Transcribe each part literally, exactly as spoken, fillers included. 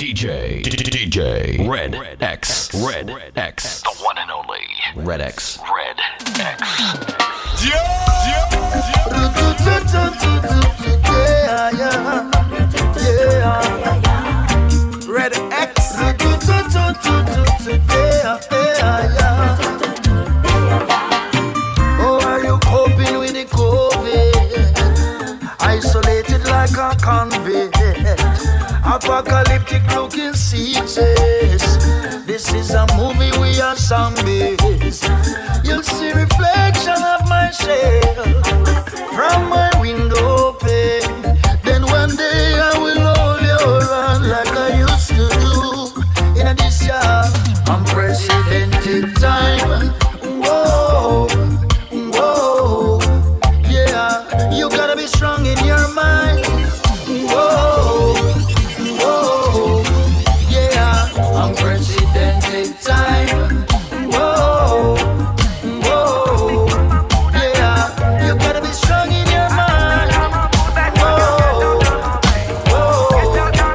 D J, D J, Red X, Red X, the one and only Red X, Red X. Yeah, yeah, yeah, Red X. Oh, are you coping with the COVID? Isolated like a convict. Apocalyptic looking seasons. This is a movie, we are zombies. You'll see reflection of myself from my window pane. Then one day I will hold your hand like I used to do. In this yard, unprecedented time. Whoa, whoa, yeah. You gotta be strong in your mind. Whoa, whoa, yeah. Unprecedented time. Whoa, whoa, yeah. You gotta be strong in your mind. Whoa, whoa,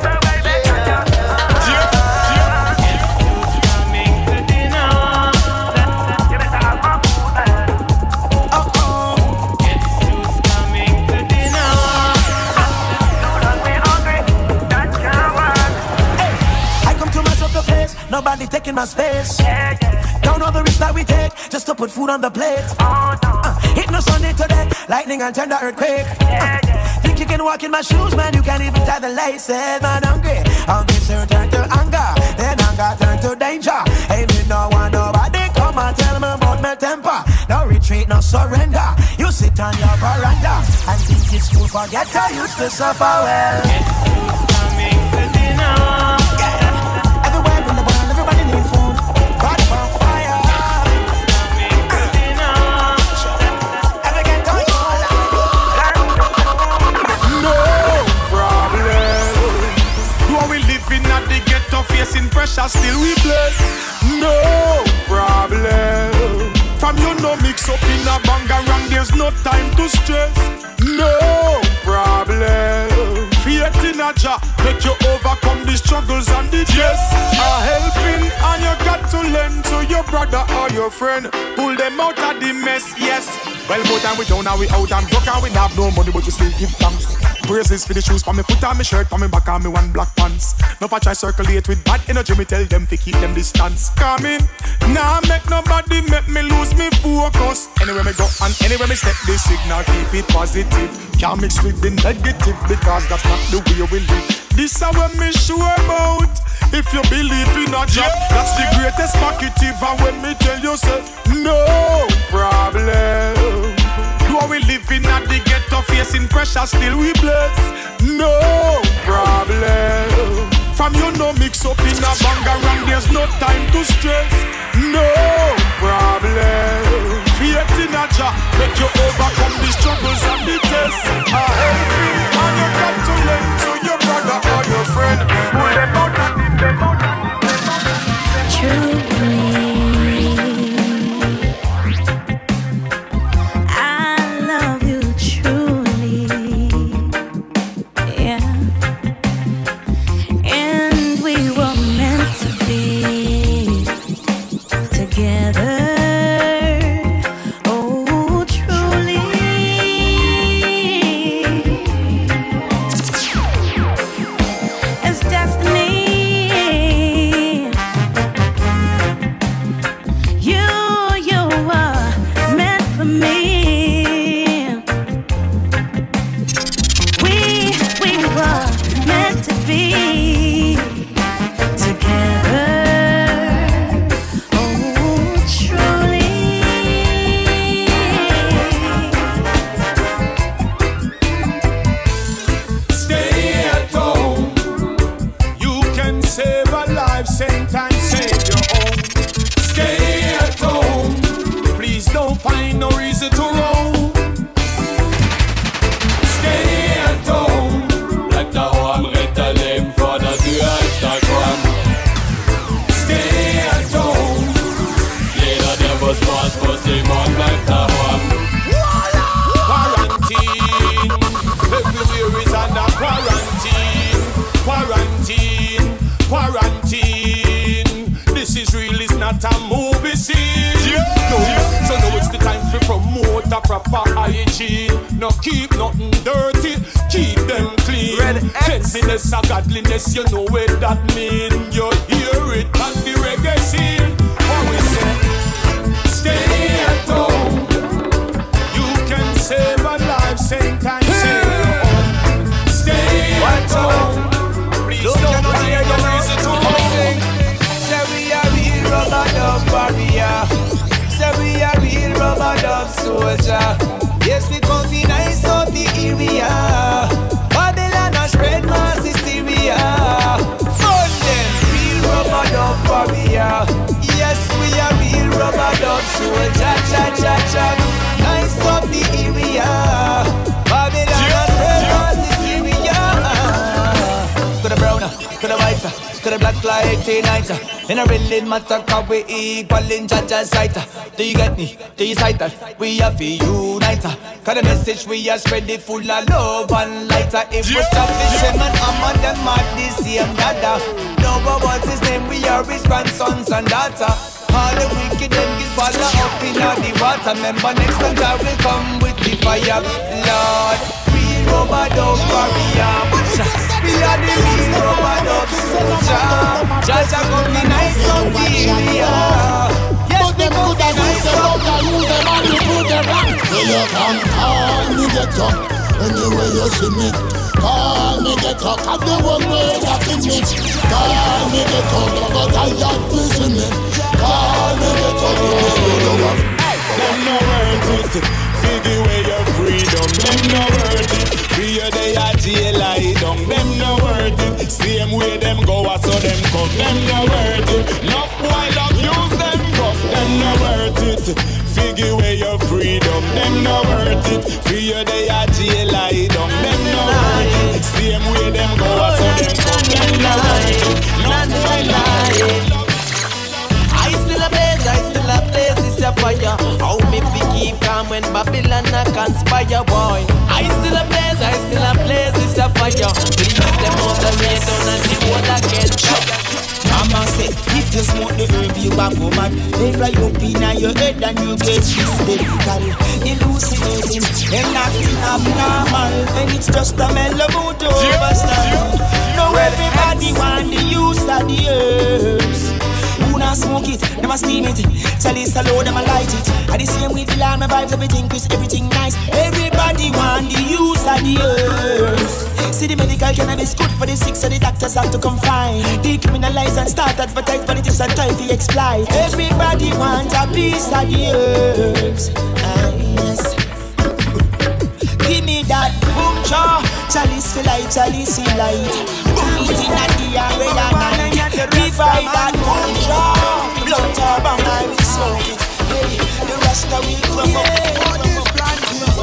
nobody taking my space. Yeah, yeah. Don't know the risk that we take just to put food on the plate. Oh, no. uh, Hit no Sunday today, lightning and tender earthquake. Yeah, uh, yeah. Think you can walk in my shoes, man? You can't even tie the laces, man. Hungry, hungry, sir, turn to anger, then anger turn to danger. Hey, me no want nobody come and tell me about my temper. No retreat, no surrender. You sit on your veranda and think it's cool. Forget I used to suffer well. It's coming to dinner. Yeah. Everybody need food, body on fire. Ever get on your no problem. Though we living at the ghetto, facing pressure, still we blessed. No problem. From you no mix up in a bangarang, there's no time to stress. No problem. Faith in a Jah, make you overcome the struggles and the stress. A helping and you got to lend to your brother or your friend. Pull them out of the mess, yes. Well, more time we down and we out and broke and we have no money, but we still give thanks. Praises for the shoes, for me foot and me shirt, for me back and me one black pants. Now if I try circulate with bad energy, me tell them to keep them distance. Coming, now nah, make nobody make me lose me focus. Anywhere me go and anywhere me step, this signal keep it positive. Can't mix with the negative because that's not the way we live. This is what me sure about. If you believe in a job, that's the greatest positive. And when me tell you say, no problem. Though we living at the ghetto, facing pressure, still we blessed. No problem. From you no mix up in a bangarang, there's no time to stress. No problem. Faith in a Jah, make you overcome the struggles and the tests. A helping and you got to lend to your brother or your friend. Pull them out and leave them out and leave them out. Truly, I love you truly, yeah. And we were meant to be together. Quarantine, quarantine, not a movie scene. Yeah. No. Yeah. So now it's the time to promote a proper hygiene. No keep nothing dirty, keep them clean. Cleanliness and godliness, you know what that mean. You hear it at the reggae scene. What we say? Stay at home. You can save a life, same time save your own. Stay at home. Please don't find no reason to home. Say we are real rubber dub warrior. Say we are real rubber dub soldier. Yes, we come fi nice up the area. Babylon a spread mass hysteria. Fun them, real rubber dub warrior. Yes, we are real rubber dub soldier. Cha cha cha. Nice up the area. Babylon a spread mass hysteria. To the browner, to the whiter, to the black like eighteen ninety. In a really matter, cause we equal in Jaja's sight. Do you get me? Do you sight that? We have to unite. Cause the message we are spread it full of love and light. If we stop this shame and hammer them at the same dada. No one wants his name, we are his grandsons and daughter. All the wicked them get swallow up in all the water. Remember next time I will come with the fire. Lord, real rubber dub warrior. We are the real rubber dub soldier. Jaja come be nice on the area. Yes, we come be nice on the area. Will you come call me get up? Anyway you see me, call me get up. Have the one way up in me. Call me get up, but I got listening. Call me get up, you know what? Them no worth it. Figure away your freedom. Them no worth it. Free your day at jail lie down. Them no worth it. Same way them go, so them come. Them no worth it. Enough boy love use them go. Them no worth it. Figure away your freedom. Them no worth it. Free your day at jail lie down. Them no worth it. Same way them go, so them come. Them no worth it. Enough boy love use them. I still a blaze, I still a blaze, it's a fire. How me fi keep calm when Babylon a conspire, boy. I still a blaze, I still a blaze, it's a fire. Leave them out the way down and the whole again. Mama say, if you smoke the herb, you a go mad. They fly up in your head and you get hysterical. Hallucinating and acting abnormal. And it's just a mellow mood to overstand. Now everybody want the use of the herbs. Who not smoke it, them a steam it. Chalice a load, them a light it. And the same with the land, my vibes, everything crisp, everything nice. Everybody want the use of the earth. See the medical cannabis good for the sick, so the doctors have to confine. Decriminalize and start advertise politics and try to exploit. Everybody want a piece of the earth. Ah, yes. Give me that boom jaw. Chalice feel like chalice feel light. Boom it in at the air red and night. Give I that boom jaw. Blood turban I will smoke it. Hey, the rest I will come up. For this plan is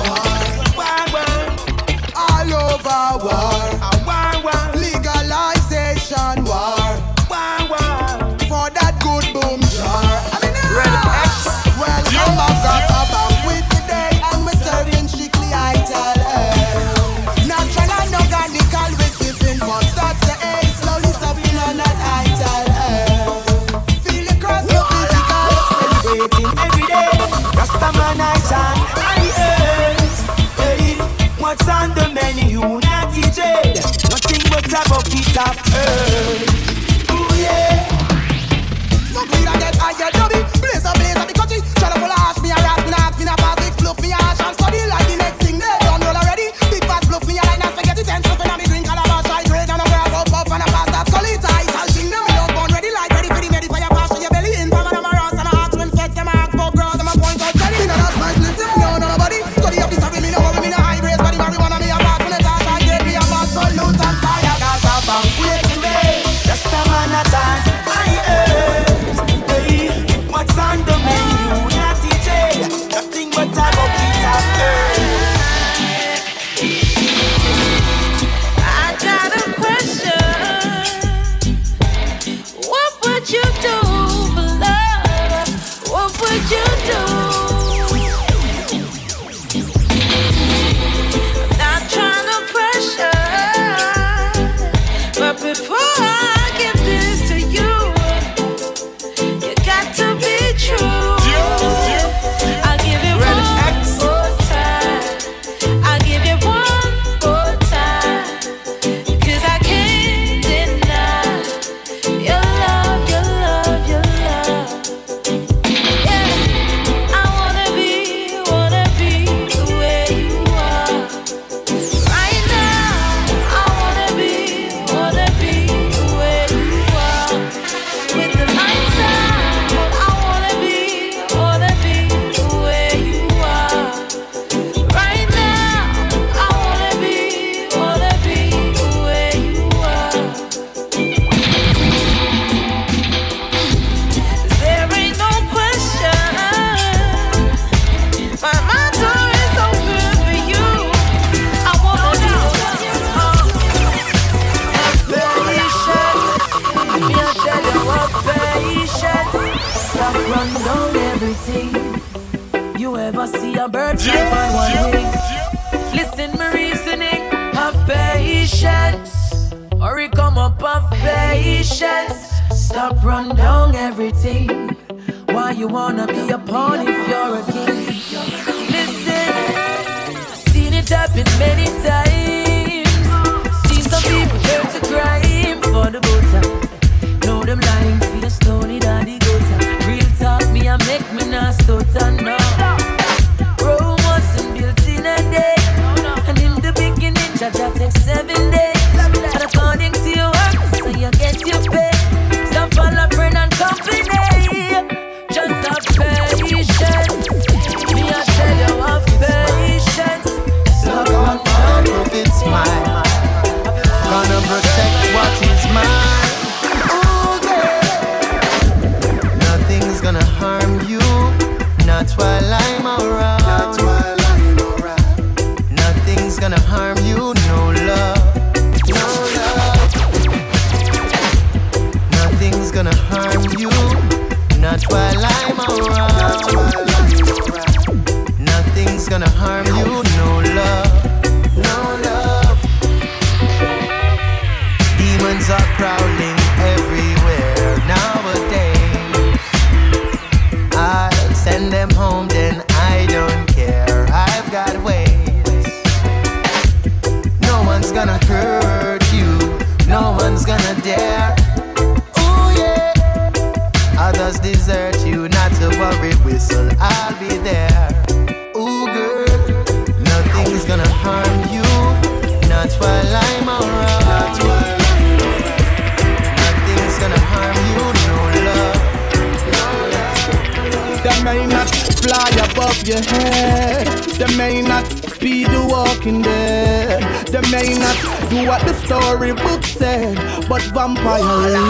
war, all over war, legalization war, for that good boom jar. I mean, Red X. Well, I'm a got a bang with today, and we're serving strictly ital. Natural and organical with different ones. That's the A, slowly stopping on that ital. Feel the cross of physical, celebrating every day. Rastaman night and I earth. Hey, what's on the menu? Natty Jade. Nothing but a bucket of earth. Ooh yeah. no greed I get higher, dubby. Blaze a blaze of the country. Try to pull a hash, me a rat, me not, me not pass it. Fluff me a hash and study like the next thing. They don't roll already. Big fast fluff me a like not spaghetti. Ten stuff in a me drink calabash. I trade and a grab up up and a pass that solid tight. I'll sing them, me don't born ready like ready for the ready for your pass to your belly. In time and I'm a Ross and a heart when fed them a act for ground. I'm a point out steady. Me no that's my split, me no know nobody. Study up this a me no worry, me no high grades. Body marijuana me a pass when it's hard. I get me a pass salute and fire. Got a bank with me. everything. You ever see a bird fly on one wing? Listen, my reasoning. Have patience, or it come up of patience. Stop, run down everything. Why you wanna be a pawn if you're a king? Listen, seen it happen many times. Seen some people turn to crime for the butter. Know them lying, feel stony daddy gutter. Real talk, me I make me not stutter now. Rome wasn't built in a day, and in the beginning, Jaja takes seven days. And according to your work, so you get your pay. Stop all a friend and company. Just have patience. Me I tell you have patience. Stop on down if it's mine. Gonna protect what is mine. Ooh, girl. Nothing's gonna harm you. Not while I'm around. Not while I'm around. Nothing's gonna harm you. No love. No love. Nothing's gonna harm you. Not while I'm around. Not while I'm around. Nothing's gonna harm you. No love. No love. Demons are prowling everywhere nowadays. I'll send them home, then I don't care. I've got ways. No one's gonna hurt you. No one's gonna dare. Others desert you, not to worry, whistle, I'll be there. Ooh, girl, nothing's gonna harm you, not while I'm around. Not while I'm around. Nothing's gonna harm you, no love, no love. They may not fly above your head. They may not be the walking dead. They may not do what the storybook said, but vampire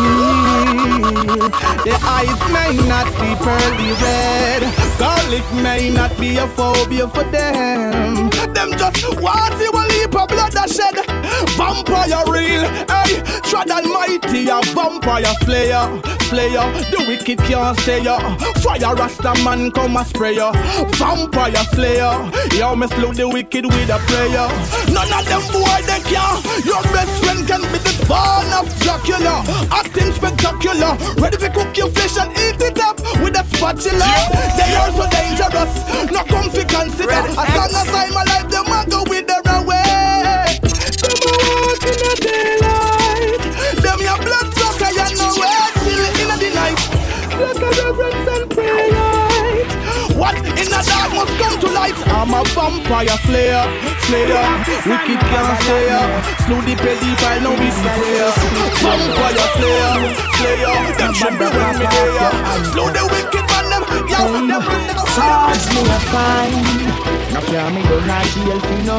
real. Their eyes may not be pearly red. Garlic may not be a phobia for them. Them just want to a leap of blood that shed. Vampire real, hey, Trad Almighty, a vampire slayer. Slayer, the wicked can't stay ya. Fire Rasta man come a spray ya. Vampire slayer, yo me slew the wicked with a prayer. None of them boy they can. Your best friend can be the spawn of Dracula. Acting spectacular, ready to cook your fish and eat it up with a spatula. They are so dangerous, no comfy consider. As long as I'm alive, them a go with their away. Them a walk in the daylight. Them your blood sucker, you know where till in the night. Like a reverence and prayer. What in the dark must come to light. I'm a vampire slayer, slayer. Wicked can't stay up. Slew the belly by no be slayer. Vampire slayer, slayer. Them should be when me there. Slew the wicked man them. Yo, them bring them. Charge me a fine. No care me go not jail for no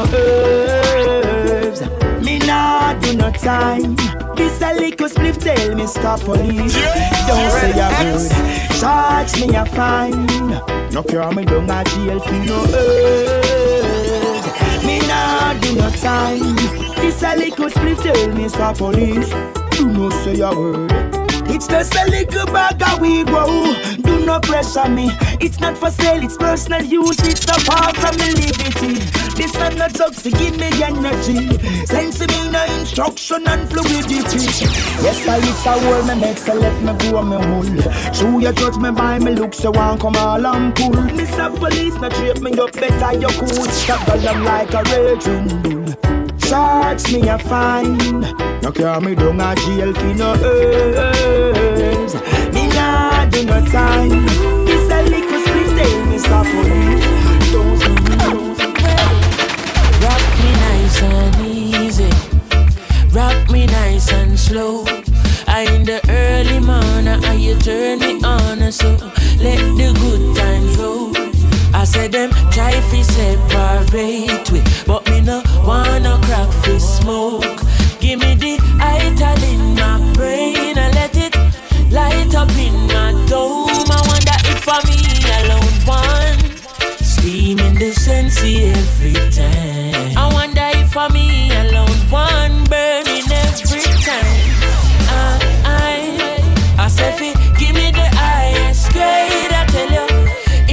herbs. Me nah do no time. This a little spliff tell me stop police. Don't say a word. Charge me a fine. No care me go not jail for no herbs. Me nah do no time. This a little spliff tell me stop police. Do not say a word. It's just a little bag of weed, whoa. Do not pressure me. It's not for sale, it's personal use. It's a part of me liberty. This is not toxic, give me energy. Sense me no instruction and fluidity. Yes, I it's a word me make, so let me go me hull. Show you judge me by me look, so one come all and pull. Mister Police, not treat me up better, you cool. Stop them like a raging bull. Charge me a fine. No care me down a jail for no herbs. Me nah do no time. This a little split day, Mister Police. Don't see, don't see. Rock me nice and easy. Rock me nice and slow. I in the early morning, and you turn me on, so let the good times roll. I said them try fi separate we, but me no wanna crack fi smoke. Give me the ital in my brain and let it light up in my dome. I wonder if for me alone one steam in the sensei every time. I wonder if for me alone one burning every time. I, I, I say fi give me the highest grade. I tell you.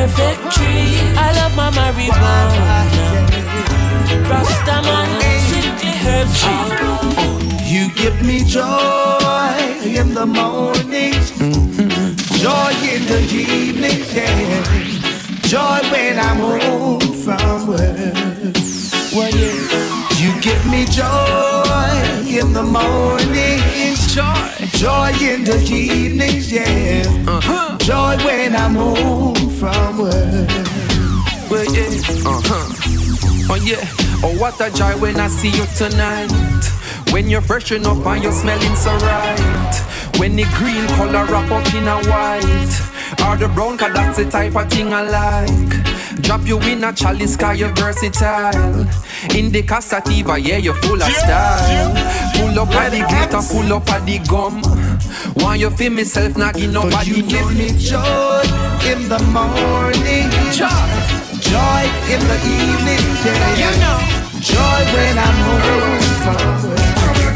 perfect tree. I love my marijuana. Rastaman, simply herb tree. You give me joy in the morning, mm-hmm. joy in the evening, yeah. Joy when I'm home from work. Well, yeah. You give me joy in the morning, joy, joy in the evenings, yeah. Uh-huh. Joy when I'm home from work. Well, yeah. Uh-huh. Oh yeah. Oh, what a joy when I see you tonight. When you're freshen up and you're smelling so right. When the green color wrap up in a white, or the brown, cause that's the type of thing I like. Drop you in a chalice, cause you're versatile. In the Casativa, yeah, you're full of style. Pull up at the glitter, pull up at the gum. Want you feel myself, not give nobody. You give me joy in the morning, joy, joy in the evening, yeah. You know, joy when I'm home from work.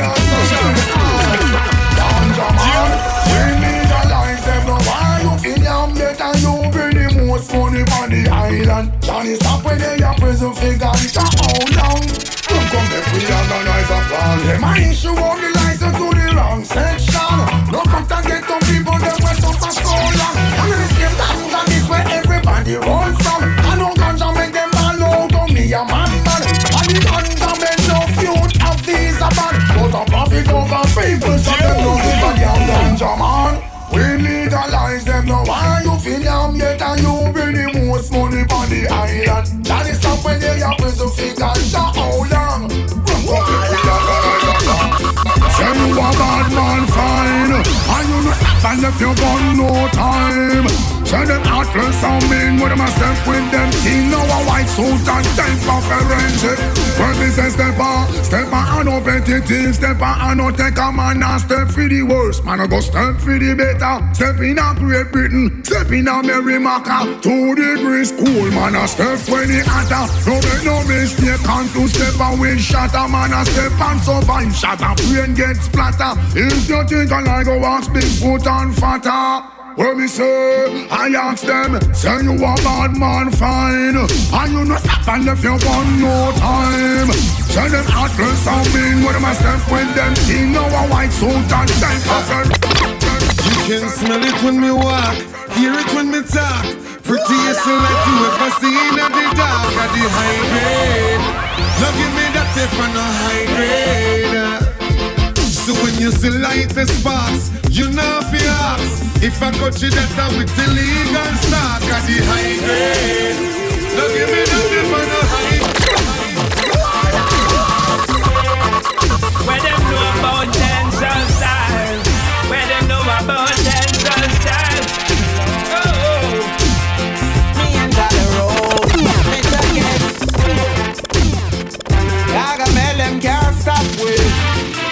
We need a life, them no why you in your bed and you be the most funny on the island. Johnny stop when they are prison figure, so how long? Come come back, we organize a plan. Them I issue all the license to the wrong section. No come to get some people that went up for so long. And in the same time, that is where everybody runs from. I know ganja make them all out on me a man man. And the ganja make no youth of these a man. But a profit over people, so them know the body of ganja man. We legalize them now. Why you feel them yet and you be the most money on the island? That is up when they are prison figures. So how long? Say you a bad man fine, and you know and if you got no time. Say them heartless and mean, when them a step with them team. Now a white suit and time for forensic. When me say step on, step on and no petty thief. Step on and no take a man and step for the worst. Man a go step for the better. Step in a Great Britain, step in a Merrimaca. Two degree school, man a step when he hotter. No make no mistake, can't to step and win shatter. Man a step and survive, shatter, brain get splatter. If you think I like go ask Bigfoot and fatter. When me say, I ask them, say you a bad man fine, and you no stop and if you want no time. Say them heartless and mean, when them a step when them team now a white suit and time for friend. You can smell it when me walk, hear it when me talk. Prettiest like you ever seen at the dark at the high grade. Now give me that if I no high grade. So when you see light the sparks, you know fi ask. If I cut you that down with the legal stock at the high grade. Now give me that if I no high grade. Where them know about dancehall style, where them know about dancehall style. Oh, me and Dollar roll, make a get. Gargamel them can't stop with.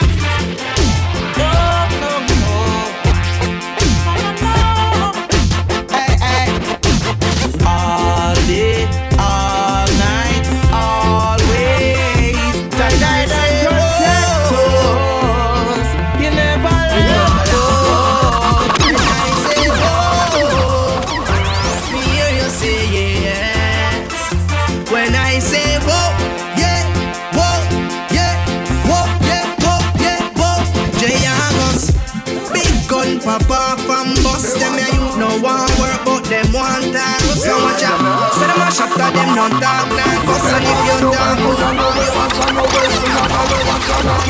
Papa from bus, them ya youth no one work, but them want time. So much up, so them a shut up, them non talk like fuss. And if you talk, you don't know we want to know where we want to know, we want to know.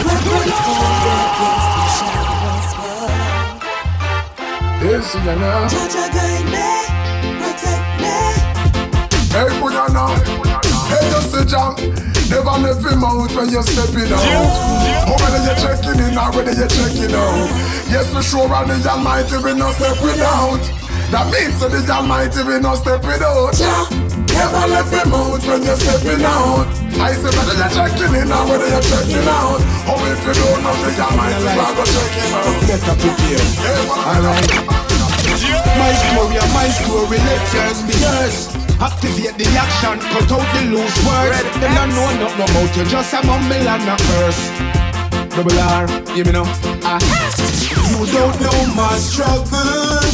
Yes, you know. Jaja guide me, protect me. Hey, put your now. Hey, you see Jam. Never left him out when you're stepping out. Oh, whether you're checking in or whether you're checking out. Yes, we sure and the Almighty we not stepping out. That means that the Almighty we not stepping out. Yeah. Never left him out when you're stepping out. I say whether you're checking in or whether you're checking out. Oh, if you don't know the Almighty, we are gonna check him out. Get up with you. Alright. My story and my story, let yours be yours. Activate the action, cut out the loose words. Them don't know nothing about you, just a mumble and a curse. Double R, you me know. Ah. You don't know my struggles.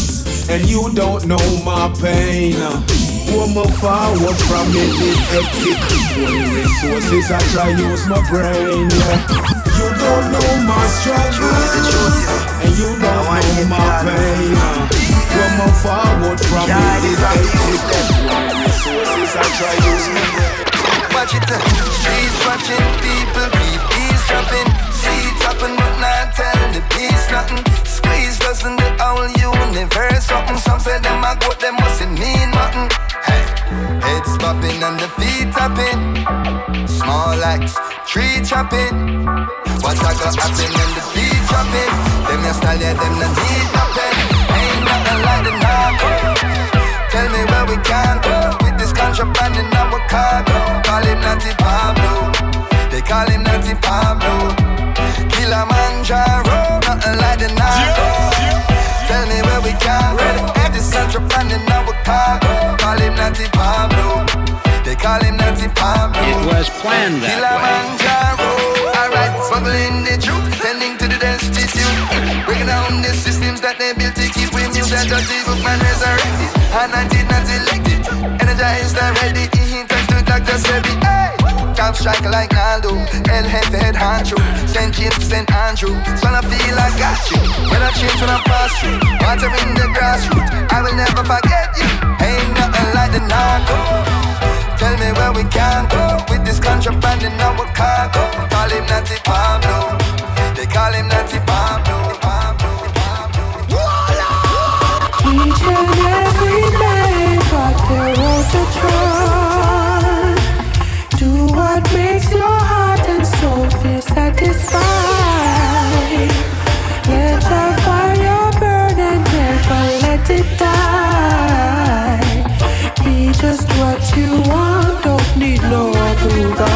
and you don't know my pain. Woman forward from me, this hectic. Only resources I try use my brain. You don't know my struggles, and you don't know my pain. Woman forward from me, this hectic. Only resources I try use my brain. Watch it, streets watching, people keep eavesdropping. See it happen, but not telling the peace nothing. Squeeze doesn't the whole universe something. Some say them a goat, them mustn't mean nothing. Hey, heads popping and the feet tapping. Small axe, tree chopping. What I got happen and the beat dropping. Them your style, yeah, them no need nothing. Ain't nothing like the narco. Tell me where we can go with this contraband in our cargo. Call him Natty Pablo. They call him Natty Pablo. Kilimanjaro, nothing like the narco. Tell me where we can go with this contraband in our cargo. Call him Natty Pablo. They call him Natty Pablo. It was planned that Kilimanjaro. Alright, smuggling the truth, tending to the destitute. Breaking down the systems that they built to keep we mute that dirty book man resurrected. Anointed, not elected. Energized and ready. He touched to Doctor Sebi. Hey! Top striker like Naldo. El Jefe head honcho. Saint James, Saint Andrew. So I feel I got you. When I change when I pass through. Water in the grassroots. I will never forget you. Ain't nothing like the narco. Tell me where we can go with this contraband in our cargo. Call him Natty Pablo. They call him Natty Pablo. Each and every day, got their road to trod. Do what makes your heart and soul feel satisfied. Let your fire burn and never let it die. Be just what you want, don't need no approval.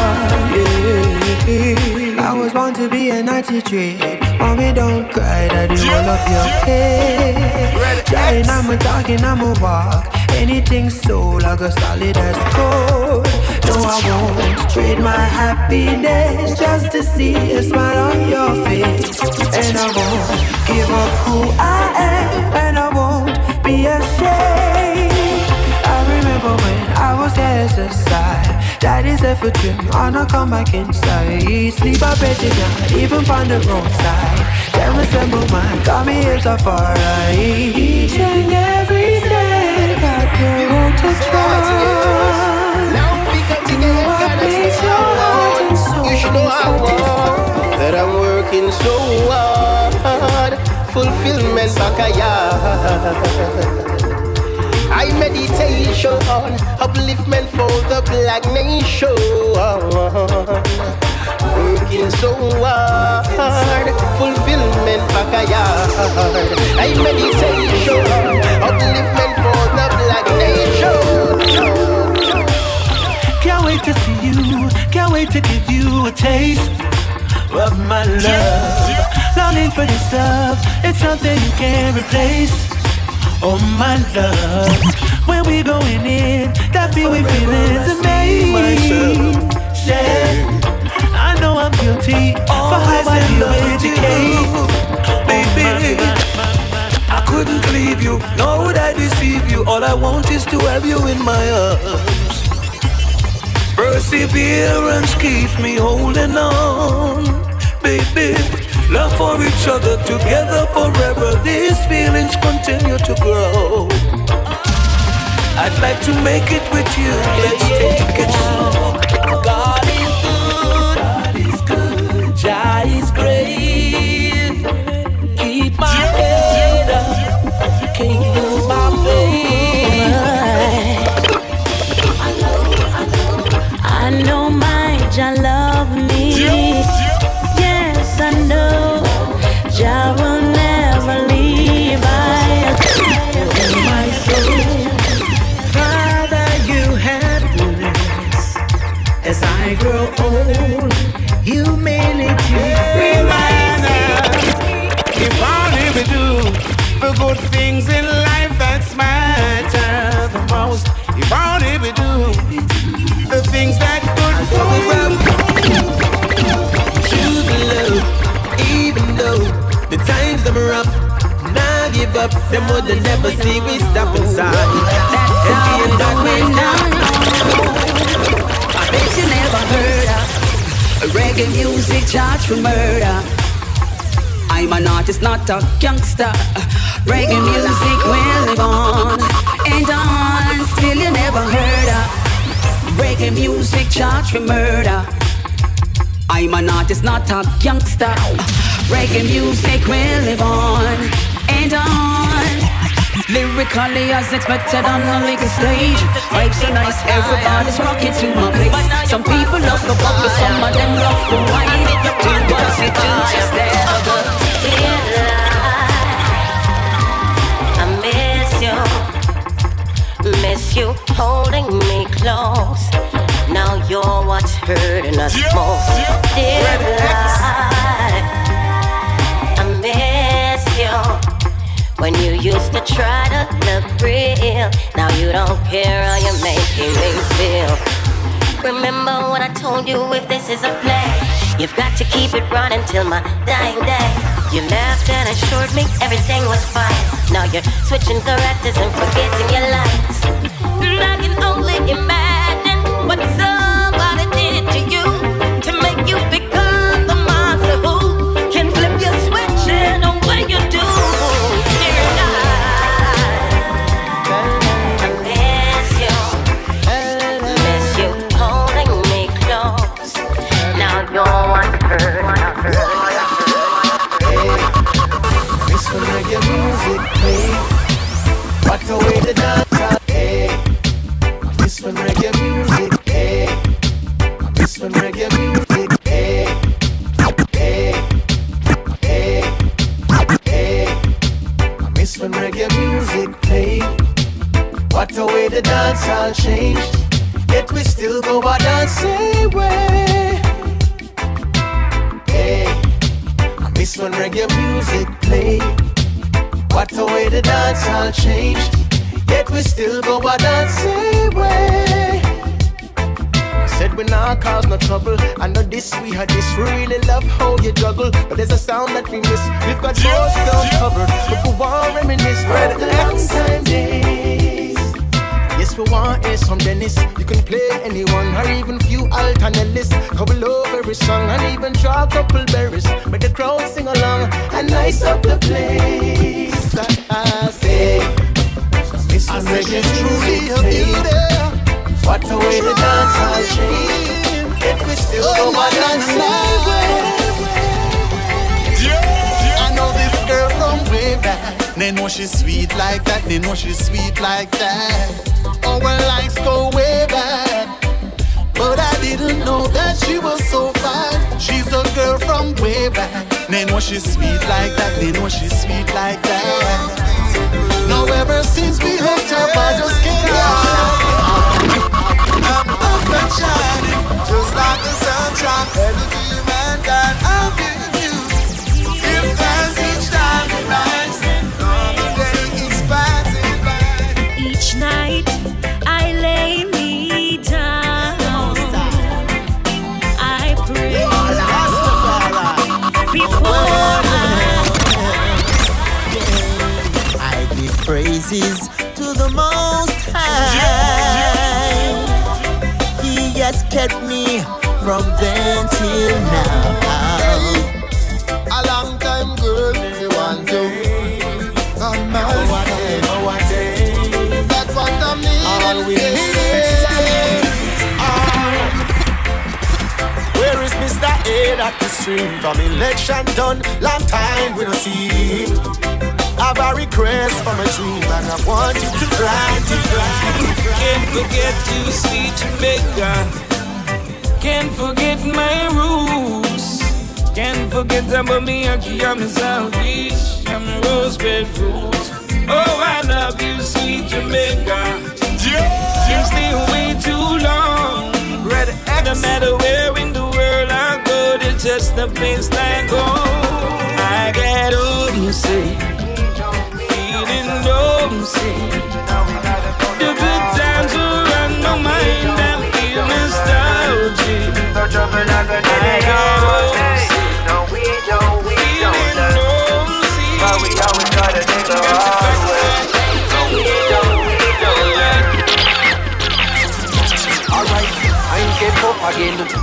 Yeah. I was born to be a naughty trade. Mommy, don't cry, daddy, roll up your head. Trying, I'm a talking, I'm a walk. Anything soul, I go solid as gold. No, I won't trade my happiness just to see a smile on your face. And I won't give up who I am, and I won't be ashamed. I remember when I was exercise. Daddy said for trim, on a come back inside. Sleep up at night, even on the roadside. Tell me some man, got me here so far. Each and every day, got your own to try. Do what makes your heart and soul. You should know how hard that I'm working so hard. Fulfillment back a yard. I meditation on upliftment for the black nation. Working so hard, fulfillment back a yard. I meditation on upliftment for the black nation. Can't wait to see you, can't wait to give you a taste of my love. Longing for this love, it's something you can't replace. Oh my love, when we going in, that feel we feeling's amazing. Yeah, I know I'm guilty for how I deal with the case. Baby, I couldn't leave you, nor would I deceive you. All I want is to have you in my arms. Perseverance keeps me holding on, baby. Love for each other, together forever. These feelings continue to grow. I'd like to make it with you. Let's take it slow. God is good. God is good. Jah is great. Keep my head up. Can't lose my faith. I know, I know, I know my Jah love me. Yes, I know Jah will never leave. I in my soul. Father, you have blessed. As I grow old, humility reminds us. If only we do the good things in life that matter the most. If only we do the things that good for choose the love, even though the times them are rough. Now give give up, them would never see we stop inside. That's how we going down. I bet you never heard of reggae music charged for murder. I'm an artist, not a gangster. Reggae music will live on and on. Still you never heard of reggae music charged for murder. I'm an artist, not a gangster. Reggae music will live on and on. Lyrically as expected on the legal stage. Vibes so nice, everybody's rocking to my place. Some people love the bubble, some of them love the wine. Do what you do, just there. I miss you, miss you holding me close. Now you're what's hurting us most. Dear life, I miss you. When you used to try to look real, now you don't care how you're making me feel. Remember when I told you if this is a play, you've got to keep it running till my dying day. You laughed and assured me everything was fine. Now you're switching characters and forgetting your lines. I can only imagine what somebody did to you to make you become the monster who can flip your switch in a way you do. This one reggae music play. What a way to dance, hey. This one reggae music, hey. This one reggae music, hey. Hey, hey, hey. This one reggae music play. What a way to dance, I'll change. Yet we still go our dancing way. This one reggae music play. What a way to dance, I'll change. Yet we still go our dancing way. Said we not cause no trouble. I know this, we had this. We really love how you juggle. But there's a sound that we miss. We've got more stuff covered. But we want reminisce. Red the long time days. Yes, we want is from Dennis. You can play anyone or even few alternatives. Couple love every song and even draw a couple berries. Make the crowd sing along and nice up the place. I say, this one reggae truly a beauty. What a way to dance, I'll change. Yet we still go my dancing way. I know this girl from way back. They know she's sweet like that. They know she's sweet like that. Our lives go way back, but I didn't know that she was so fine. She's a girl from way back. They know she's sweet like that. They know she's sweet like that. Now ever since we hooked up, I just can't lie. I'm up and shining, just like the sunshine. Better to you, mankind. I'll give you. Give thanks each time we rise. Another day is passing by. Each night I lay me down, I pray before I, I give praises to the Most High. He has kept me from then till now. A long time girl, you want to come my way. That's what I mean. All we need is where is Mister Ed at the stream? From election done, long time we don't see. I have a request from a dream and I want you to grant it, grant it. Can't forget you, sweet Jamaica. Can't forget my roots. Can't forget about me, I'm in South Beach. I'm in Rosebud Fruit. Oh, I love you, sweet Jamaica. You stay away too long. No matter where in the world I go, there's just a place I go. I get homesick, feeling homesick. The good times are on my mind, I feel nostalgic. I get homesick, feeling homesick. But we always try to take the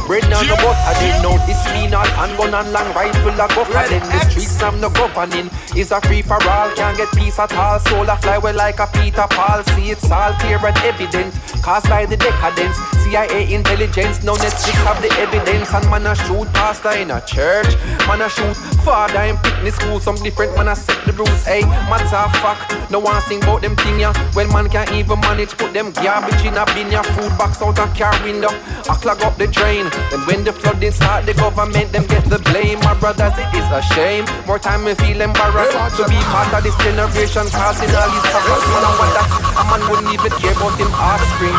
bread now no butter. Then know this mean all handgun and long rifle a go for. Then the streets I'm no governing. Is a free for all, can't get peace at all. Soul a fly well like a Peter Paul. See it's all clear and evident, caused by the decadence. C I A intelligence, now Netflix have the evidence. And man a shoot pastor in a church, man a shoot father in picnic school. Some different man a set the rules. Hey, man's a fuck, no one sing about them thing ya. Well man can't even manage put them garbage in a bin ya. Food box out a car window, I clog up the drain. Then when the flooding start, the government them get the blame. My brothers, it is a shame. More time we feel embarrassed to be part of this generation, causing all these problems. Man I wonder, a man wouldn't even care about him offspring.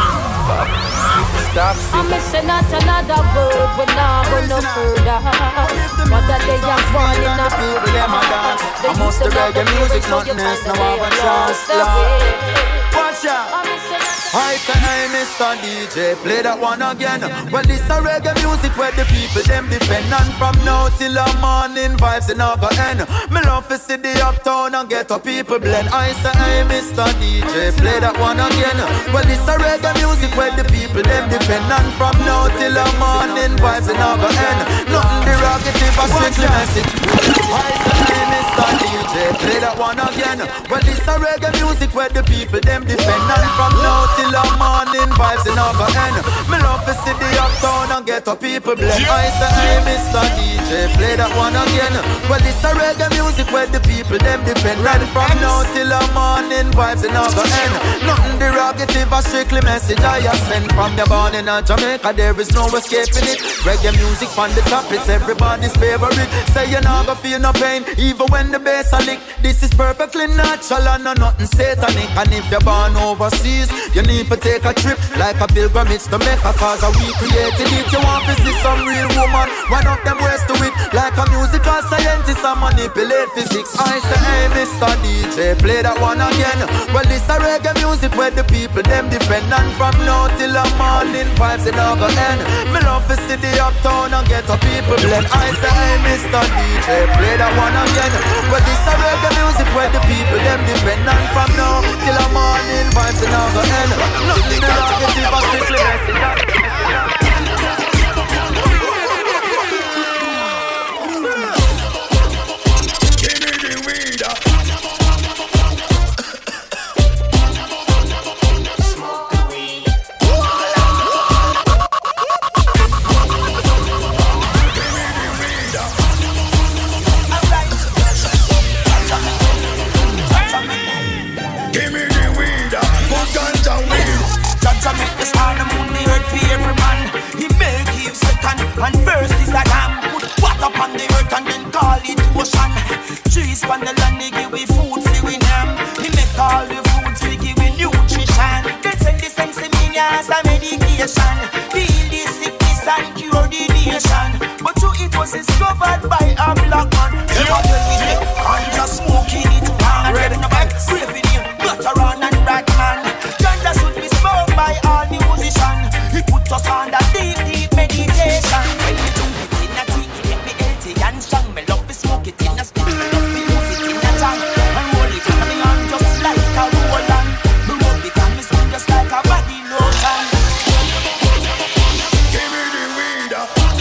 Stop I'm missing not another word, we're not going no further. But that they are born in a people, them a dance. I must the reggae music, nothing else, no have a chance. Watch out. I say, hey, Mister D J, play that one again. Well, this a reggae music where the people them defend. And from now till the morning vibes in go end. Me love to see the uptown and get a people blend. I say, hey, Mister D J, play that one again. Well, this a reggae music where the people them defend. And from now till the morning vibes in go end. Nothing derogative or strictly message. I say, hey, Mister D J, play that one again. Well, this a reggae music where the people them defend. And from now till the morning vibes in go end. Me love to see the uptown and get a people blend. I say, hey, Mister D J, play that one again. Well, this a reggae music where the people them defend. And from now till the morning vibes in go end. Nothing derogative or strictly message I have sent. From the born in Jamaica, there is no escaping it. Reggae music on the top, it's everybody's favorite. Say you're not gonna feel no pain, even when the bass a lick. This is perfectly natural and no nothing satanic. And if you're born overseas, you need to take a trip like a pilgrimage to Mecca, cause we created it. You want to see some real woman, run up them ways to it. Like a musical scientist and manipulate physics. I say, hey, Mister D J, play that one again. Well, this a reggae music where the people them defend. And from now till the morning vibes in go end. Me love to see the uptown and get a people blend. I say, hey, Mister D J, play that one again. Well, this a reggae music where the people them defend. And from now till the morning vibes in go end. Nothing derogative or strictly message. And first is a dam, put water upon the earth and then call it ocean. Trees on the land, they give we food for we name. He make all the foods, we give we nutrition. They send the sensimania as a medication. Heal the sickness and cure the nation. But true, it was discovered by a black man. Never tell me say, I'm just smoking it down. Red in the back, craving him, butter on and rat man. Ganja should be smoked by all musicians. He put us on the deep, deep meditation. When we do it in a tea, it make me healthy and strong. Me love to smoke it in a spit, me love to use it in a tongue. And roll it on me on just like a roll-on. Me rub it on me skin just like a body lotion. Give me the weed.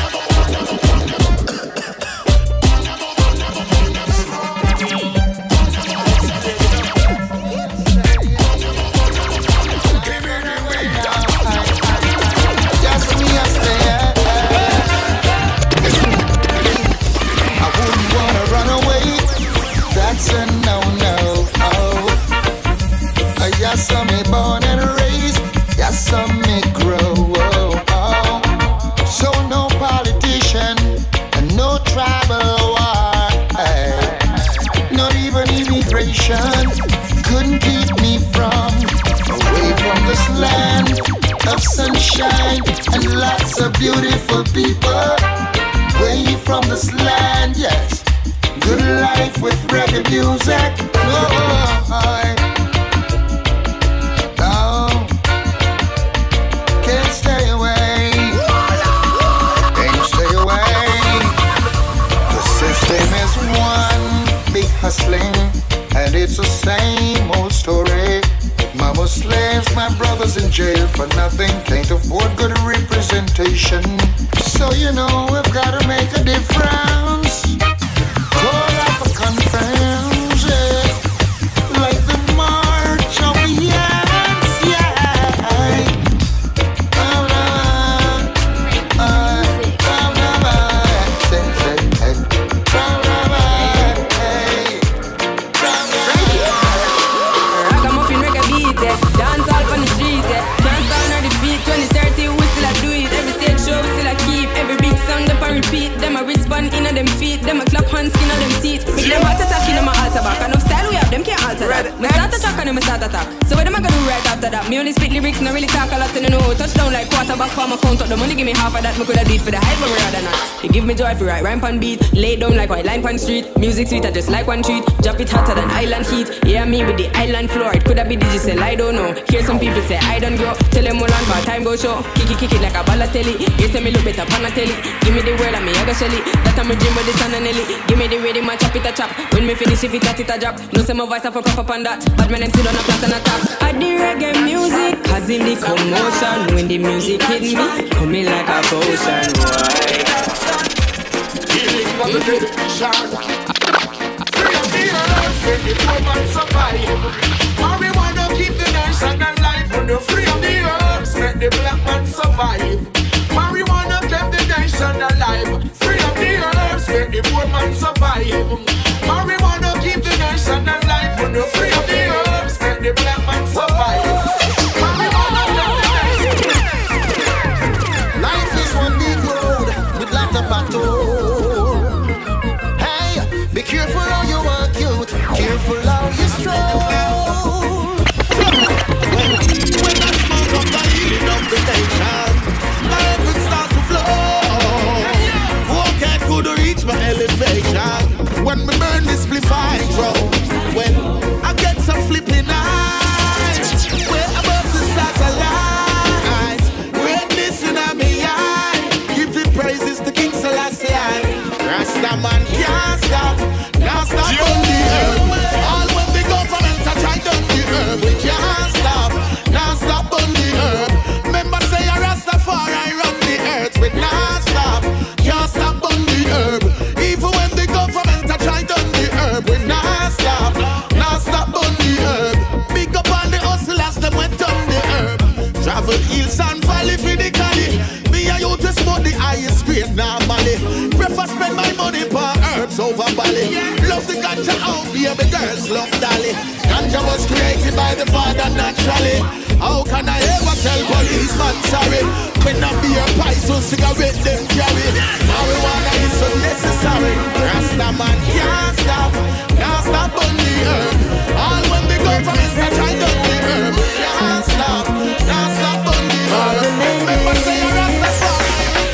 That's a no-no, oh. Yes, I'm a born and raised. Yes, I'm a grow, oh, oh. So no politician and no tribal war, hey. Not even immigration couldn't keep me from away from this land of sunshine and lots of beautiful people. Away from this land, yes. Good life with reggae music. Oh, I, no, can't stay away. Can't stay away. The system is one big hustling, and it's the same old story. My Muslims, my brothers was in jail for nothing. Can't afford good representation. So you know we've got to make a difference. Call up a conference, yeah. Like the march of the ants, yeah. Ragamuffin reggae beat, yeah. Dance all on the street, yeah. Can't stand on the beat. twenty thirty, we still a do it. Every stage show, we still a keep. Every big song, them a repeat. Them a respond in a them feet. Them a clap hands, skin on them teeth. Make them heart attack in them a alter back. Enough style we have, them can't alter that. Me start attack and them start attack. So what am I gonna do right after that? Me only speak lyrics, not really talk a lot, and you know. Touchdown like quarterback for my count up. The money give me half of that. Me coulda do it for the hype, but rather not. You give me joy for right rhyme pan beat. Lay down like white line pan street. Music sweet, I just like one treat. Drop it hotter than island heat. Yeah, me with the island floor. It coulda be digital, I don't know. Hear some people say I don't grow. Tell them all on for time go show. Kick it, kick it like a ballatelli. You say me look better pan a telly. Give me the word and me I go shelly. That I'm a dream with the sun and Nelly. Give me the rhythm and chop it a chop. When me finish if it at it a drop. No say my voice I for crop up on that. But when I'm still on a flat and a top. I the reggae music. Cause in the commotion. When the music hit me, coming like a potion. Why? Healing of the nation. Free of the earth, make the poor man survive. Marijuana keep the nation alive. When you're free of the earth, make the black man survive. Marijuana kept the nation alive. Free of the earth, make the poor man survive. Marijuana keep the nation alive. When you're free of the earth, make the black man survive. Marijuana kept the nation. Life is one big road with lots of potholes. Hey, be careful how you walk out, careful how you stroll. When I smoke up the healing of the nation, life will start to flow. Walk and could reach my elevation. When we burn this spliff I grow. When I get some flipping eyes, we're above the satellite. Greatness in me eye, giving praises to King Selassie. Rasta man can't stop, can't stop on the herb. All when the government are trying to the herb, we can't stop, can't stop on the herb. Remember say a Rastafari run the earth, we can't stop, can't stop on the herb. Even when the government are trying to the herb, we not stop, not stop on the herb. Big up on the hustlers, them went on the herb. Travel hills and valley for the Cali. Me and you to smoke the highest grade normally. Prefer spend my money for herbs over Bali. Love the ganja out here, the girls love Dolly. Ganja was created by the father naturally. How can I ever tell policeman sorry? When I be a pipe, so cigarette them carry. Marijuana is so necessary. Rasta man can't stop, can't stop on the herb. All when the government are trying to the herb, can't stop, can't stop on the herb. Remember say a Rastafari.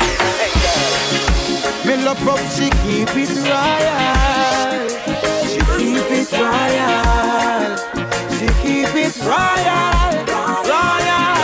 Me love from she keep it royal. She keep it royal. She keep it royal. Royal.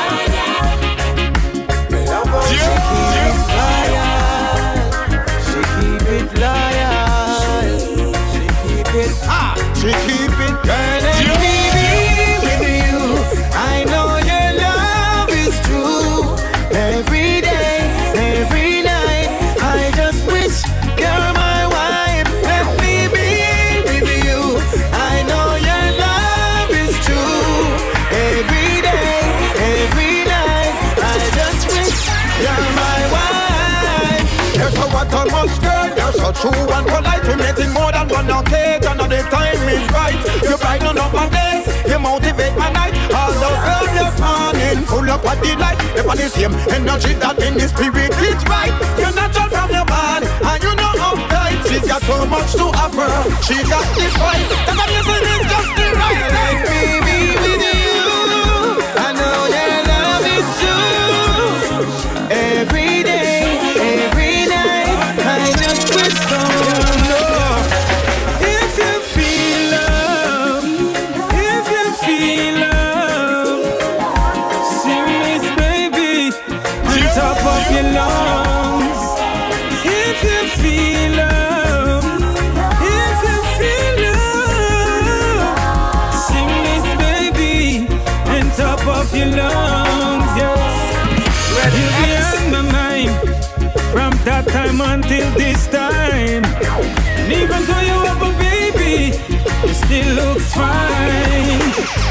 Me love from she keep it royal. She keep it loyal. She keep it ah. She keep it girl and baby with you. I know your love is true. Every day, every night, I just wish you're my wife. Let me be with you. I know your love is true. Every day, every night, I just wish you're my wife. You're so autonomous girl, you're so true and polite. We're making more than one occasion, and the time is right. You brighten up my days, you motivate my night. All those early morning, full up of delight. Never the same energy that in the spirit is right. You're natural from your body, and you know how tight. She's got so much to offer. She got this voice, the music is just the right. Like baby with you, I know your love is true. Every day, every night, I just wish someone know. If you feel love, if you feel love, sing this baby on top of your lungs. If you feel love, if you feel love. this time. And even though you have a baby, it still looks fine.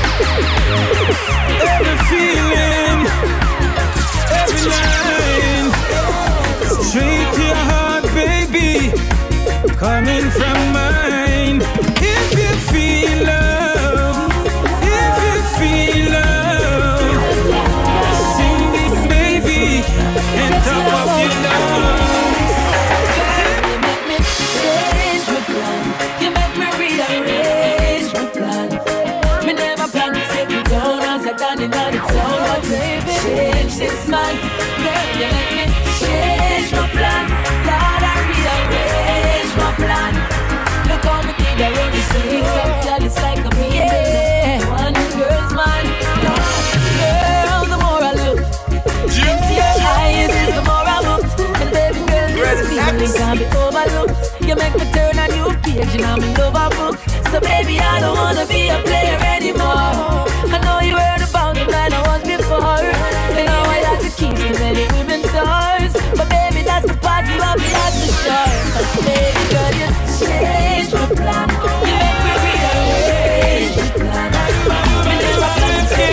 Every feeling, every line, straight to your heart, baby, coming from mine. If you feel love, if you feel love, sing this, baby, and top of your lungs. You make me change my plan. You make me rearrange my plan. Me never plan to settle down as I done in on its own. But baby, change this man. Girl, you make me change my plan. Lord, I rearrange my plan. Look how me did I run the streets of jealous like a baby. One girl's man. Girl, the more I look into your eyes is the more I look. And baby girl, this feeling can't be overlooked. You make me turn a new page and I'm in love a book. So baby, I don't wanna be a player anymore. I know you heard about the man I was before. You know I had the keys to many women's doors. But baby, that's the part you have me at the shore. But baby girl, you changed my plan. You make me rearrange my plan. Me never plan to say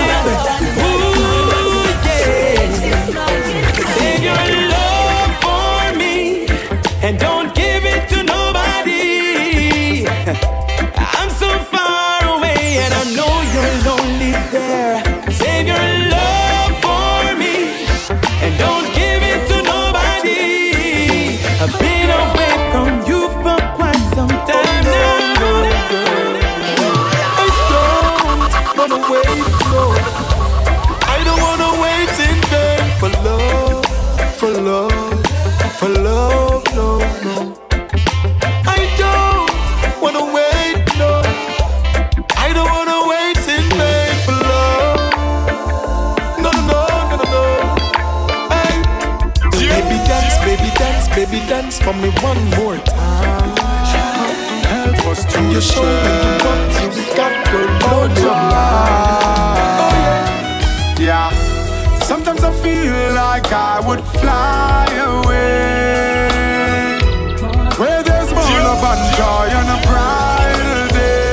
Save your love for me and don't give it to nobody. I'm so far away and I know you're lonely there. Save your love for me and don't give it to nobody. I've been away from you for quite some time now. I don't wanna wait, no. I don't wanna wait in vain for love, for love, for love, no, no. I don't wanna wait, no. I don't wanna wait in vain for love. No, no, no, no, no. Hey. Baby dance, baby dance, baby dance for me one more time. Help us to you show me you want you, we got girl, no job. Oh yeah, yeah. Sometimes I feel like I would fly away, where there's more love and joy on a brighter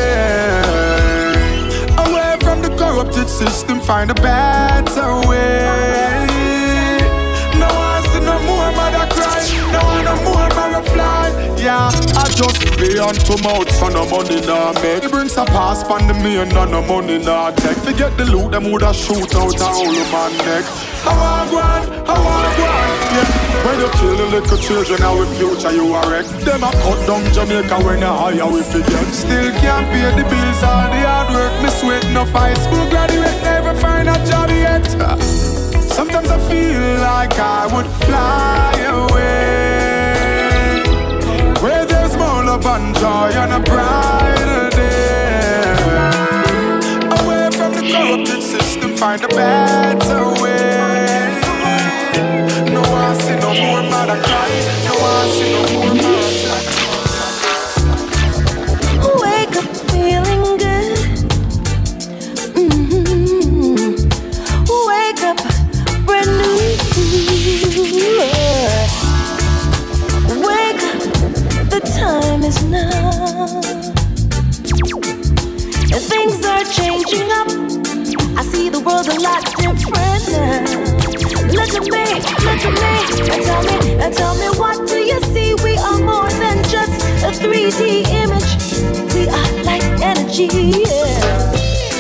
day. Away from the corrupted system, find a better way. No I see no more mother cry, no I no more mother fly. Yeah, I just pay on to mouth, so no money nah make. It brings a pass pan the me and no money nah take. Forget the loot, them woulda shoot out a whole man neck. How I want, how I want, yeah. When you kill the little children, our future you are wreck. Them a cut down Jamaica when you hire we forget. Still can't pay the bills, all the hard work. Me sweat no high school graduate, never find a job yet. Sometimes I feel like I would fly away, where there's more love and joy on a brighter day. Away from the corrupted system, find a better way. No I see no more mother cry, no I see no more mother cry. Wake up feeling good. Mm-hmm. Wake up brand new. Wake up, the time is now. And things are changing up. I see the world a lot different now. Look at me, look at me, and tell me, and tell me, what do you see? We are more than just a three D image. We are like energy, yeah.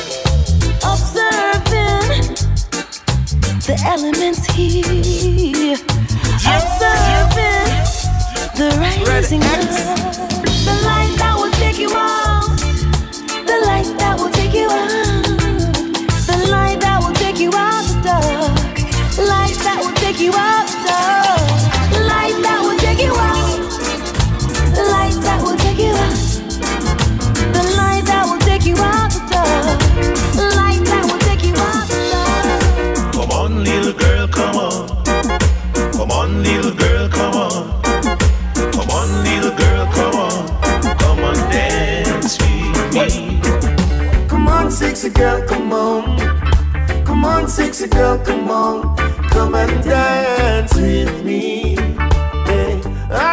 Observing the elements here. Observing the rising sun. The light that will take you out. The light that will take you out. The light that will take you out the dark. Light that will take you out the dark. Light that will take you out. The light that will take you out. The light that will take you out the dark. Light that will take you out the dark. Come on, little girl, come on. Come on, little girl, come on. Come on, little girl, come on. Come on, dance with me. Come on, sexy girl, come on. Come on, sexy girl, come on. Come and dance with me. Hey.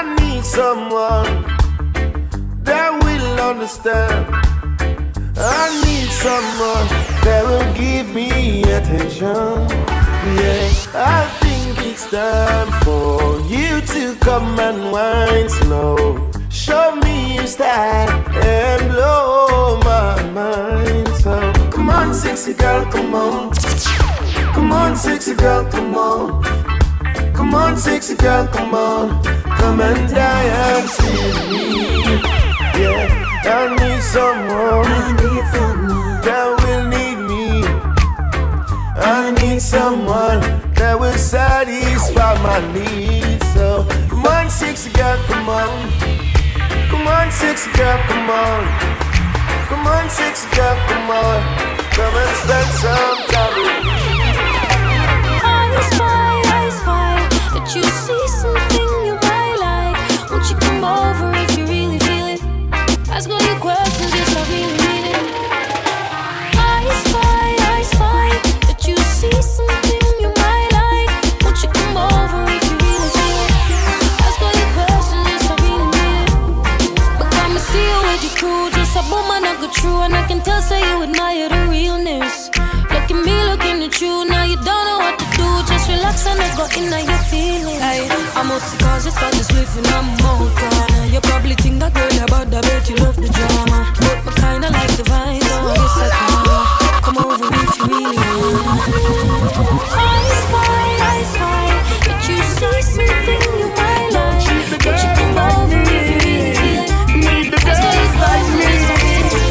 someone that will understand. I need someone that will give me attention. Yeah, I think it's time for you to come and wine slow. Show me your style and blow my mind. So come on, sexy girl, come on. Come on, sexy girl, come on. Come on, sexy girl, come on. Come and dance with me. Yeah, I need someone, I need someone that will need me. I need someone that will satisfy my needs. So come on, sexy girl, come on. Come on, sexy girl, come on. Come on, sexy girl, come on. Come and spend some time with me. I spy, I spy that you see something you might like. Won't you come over if you really feel it? Ask all your questions, yes, I really mean it. I spy, I spy that you see something you might like. Won't you come over if you really feel it? Ask all your questions, yes, I really mean it. But come and see you with your crew, just a woman I go true, and I can tell say you admire the realness. Look at me looking at you, now you don't know what to do. Just relax and I go in now your feelings. Hey, I'm up because it's got this whiff and I'm out corner. You probably think that girl about that, bet you love the drama. But I kinda like the vibe, so I guess I can come over if you really want. I spy, I spy that you see something you might like. Won't you come over if you really feel it? Let's go, let's go, let's go.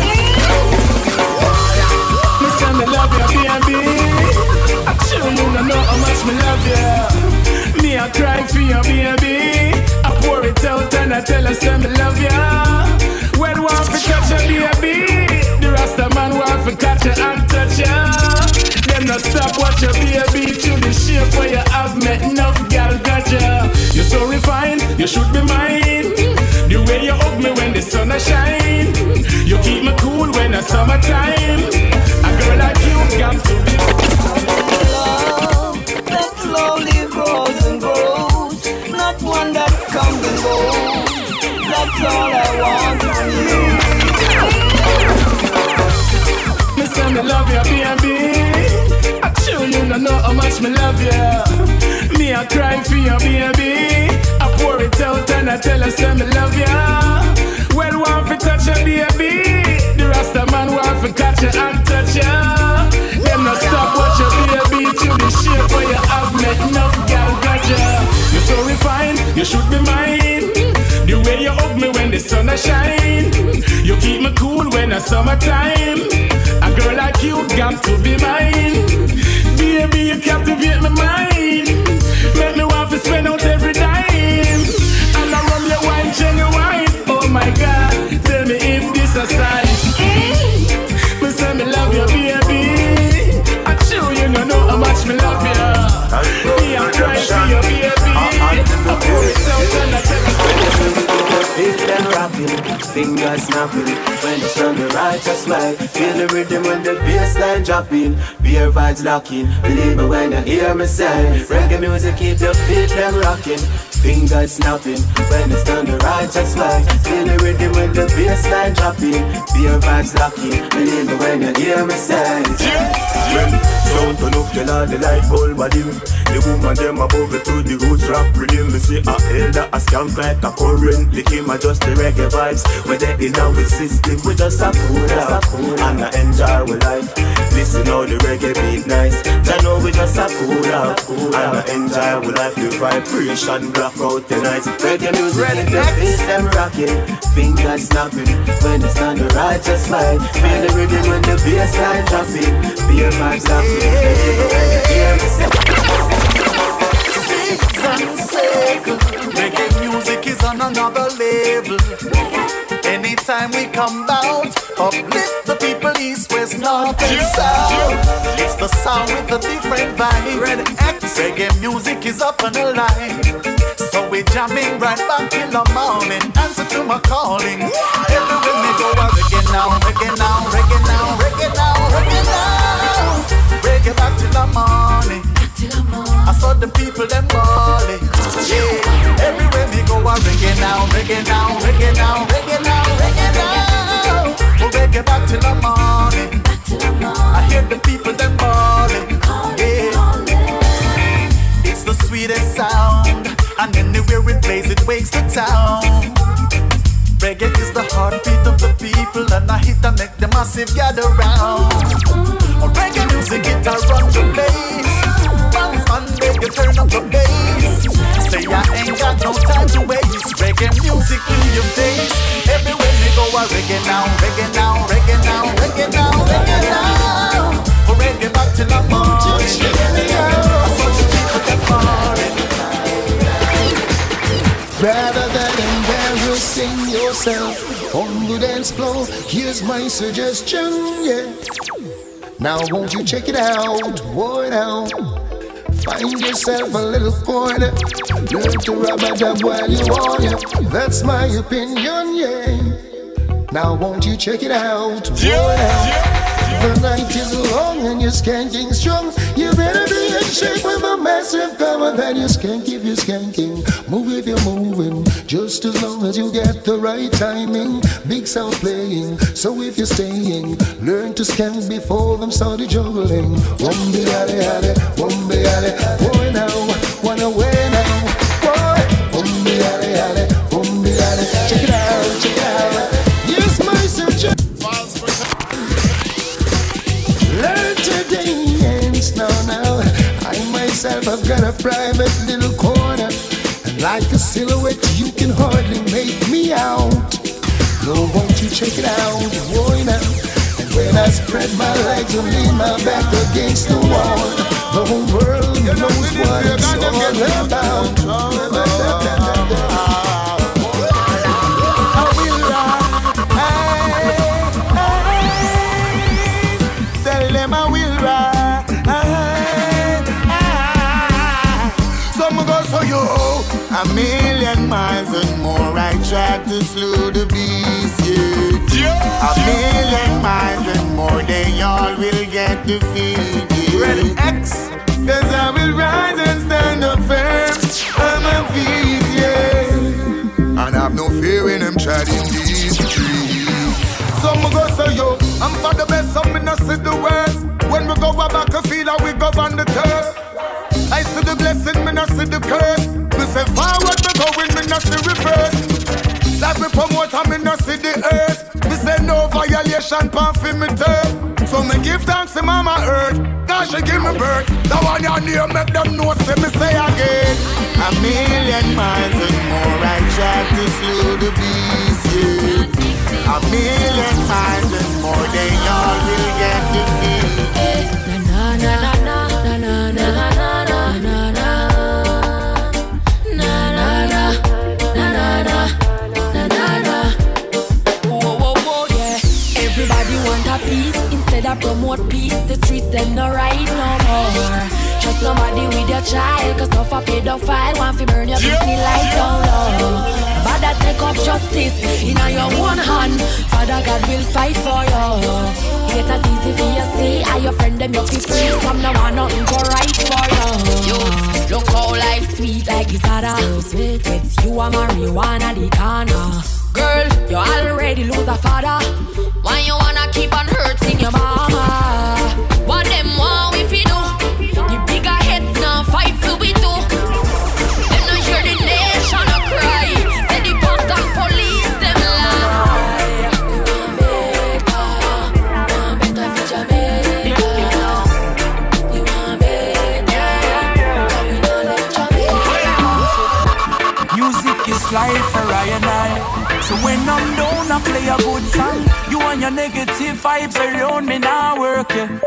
Me love you, baby. I sure you don't know how much me love you. Me I cry for you, baby. I pour it out and I tell her say me love you. When want to touch you, baby, the Rasta man want to catch you and touch you. Them not stop watch you, baby, to the shape where you have met enough girl got you. You're so refined, you should be mine. The way you hug me when the sun a shine. You keep me cool when the summertime. A girl like you got to be love that slowly grows and grows, not one that comes and goes. That's all I want from you. Me say me love you, baby. I sure you don't know how much me love you. Me I cry for you, baby. I pour it out and I tell her say me love you. Well, want to touch you, baby. The Rasta man want to catch you and touch you. Them not stop watch you, baby, to the shape where you have met enough girl got you. You're so refined, you should be mine. The way you hug me when the sun a shine. You keep me cool when the summertime. A girl like you got to be mine. Baby, you captivate my mind. Make me want to spend out every dime. And I run your wine, genuine. Oh my God, tell me if this a sign. Mm. Me say me love you, baby. I sure you don't know how much me love you. Me I cry for you, baby. I pour it out and I tell you. Feet them rocking, fingers snapping. When it's on the righteous way, feel the rhythm when the bassline dropping. Beer vibes locking, believe me when you hear me say. Reggae music keep your feet them rocking. Fingers snapping, when it's on the righteous way. Feel the rhythm when the bassline dropping. Beer vibes locking, believe me when you hear me say. When sound turn up, tell all the light bulb a dim. The woman them above it to the roots rap rhythm. Me see a elder, a skank like a current. Lick him a just the reggae vibes. When they in our system, we just a cool out and I enjoy our life. Listen how the reggae beat nice. I know we just a cool out and I enjoy our life. The vibration block out the night. Reggae music ready to feel them rocking. Fingers snapping when it's on the righteous way. Feel the rhythm when the bassline dropping. Beer vibes laughing. Reggae music is on another level. Anytime we come out, uplift the people east, west, north and south. It's the sound with a different vibe. Reggae music is up and alive. So we jamming right back in the morning. Answer to my calling. Everywhere we go, reggae now, reggae now, reggae now, reggae now, reggae now. Reggae back till the morning. I saw the people them balling. Yeah, everywhere we go, I reggae reggae now, reggae now, reggae now, reggae now, reggae now. We'll reggae back till the morning. I hear the people them calling, yeah. It's the sweetest sound, and anywhere it plays, it wakes the town. Reggae is the heartbeat of the people, and I hit to make the massive gather round. Reggae music, it a run the place. Bounce man, make you turn up the bass. Say I ain't got no time to waste. Reggae music in your face. Everywhere we go, a reggae now, reggae now, reggae now, reggae now, reggae now. For reggae back till the morning. I saw the people that morning. Rather than embarrassing yourself on the dance floor, here's my suggestion, yeah. Now won't you check it out, boy now. Find yourself a little corner, learn to rub a dub while you on it. That's my opinion, yeah. Now won't you check it out, boy now. The night is long and you're skanking strong. You better be in shape with a massive cover that you skank if you're skanking. Move if you're moving, just as long as you get the right timing. Big sound playing, so if you're staying, learn to skank before them started juggling. One be alley alley, one be alley, boy now, one away now, boy. One be alley alley, one be alley. Check it out, check it out. Yes, my suggestion. Learn to dance now, now. I myself have got a private little corner, and like a silhouette, you can hardly make me out. No, won't you check it out, boy now? And when I spread my legs and lean my back against the wall, the whole world knows what it's all about. A million miles and more I tried to slow the beast, yeah. A million miles and more they all will get defeated, yeah. X. Cause I will rise and stand up firm on my feet, yeah. And I've no fear when I'm treading these streets. Some go say yo, I'm for the best, some me not see the worst. When we go back a field and we go on the turf. I see the blessing, me not see the curse. Me say forward, me going, me not see reverse. Like we promote and me not see the earth. Me say no violation, pan for me turn. So me give thanks to Mama Earth. Now she give me birth. The one you near make them know, say me say again. A million miles and more I try to slow the beast, yeah. A million miles and more they all will get defeated. Na na na na na na na na. Peace instead of promote peace. The streets them no right no more. Trust nobody with your child, cause no for pedophile want to burn your Britney lights down low. But that take up justice in your one hand. Father God will fight for you. Get as easy for you see. Are your friend them you feel free. Some no want nothing go right for you. Youth, look how life sweet like it's harder. So sweet, it's you and marijuana the corner. Girl, you already lose a father. Why you wanna keep on hurting your mama? What them want if you do? The bigger heads now fight for we do. Them not hear the nation a cry. Say the post and police them lie. You want better, you want better for Jamaica. You want better, but we not let Jamaica. Music is life for I and I. So when I'm down, I play a good song. You and your negative vibes around me now working.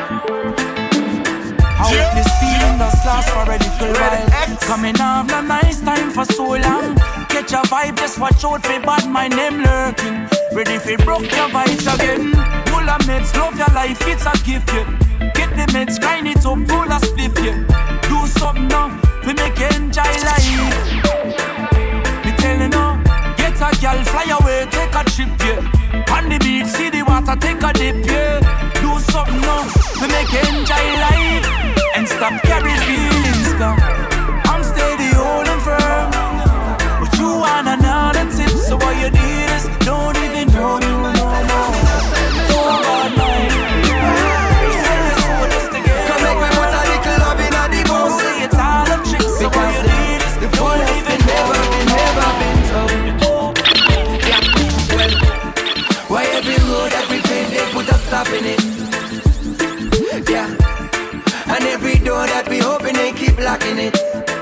I hope this feeling does last for a little while. Coming off a nice time for so long. Catch a vibe, just watch out for bad my name lurking. Ready for broke your vibes again. Full of meds, love your life, it's a gift, yeah. Get the meds, grind it up, full of spliff, yeah. Do something now, we make you enjoy life. Me telling you. A girl fly away, take a trip, yeah. On the beach, see the water, take a dip, yeah. Do something now, to make you enjoy life. And stop carrying feelings, come. I'm steady holding firm, but you wanna know. dropping it. Yeah. And every door that we open, they keep locking it.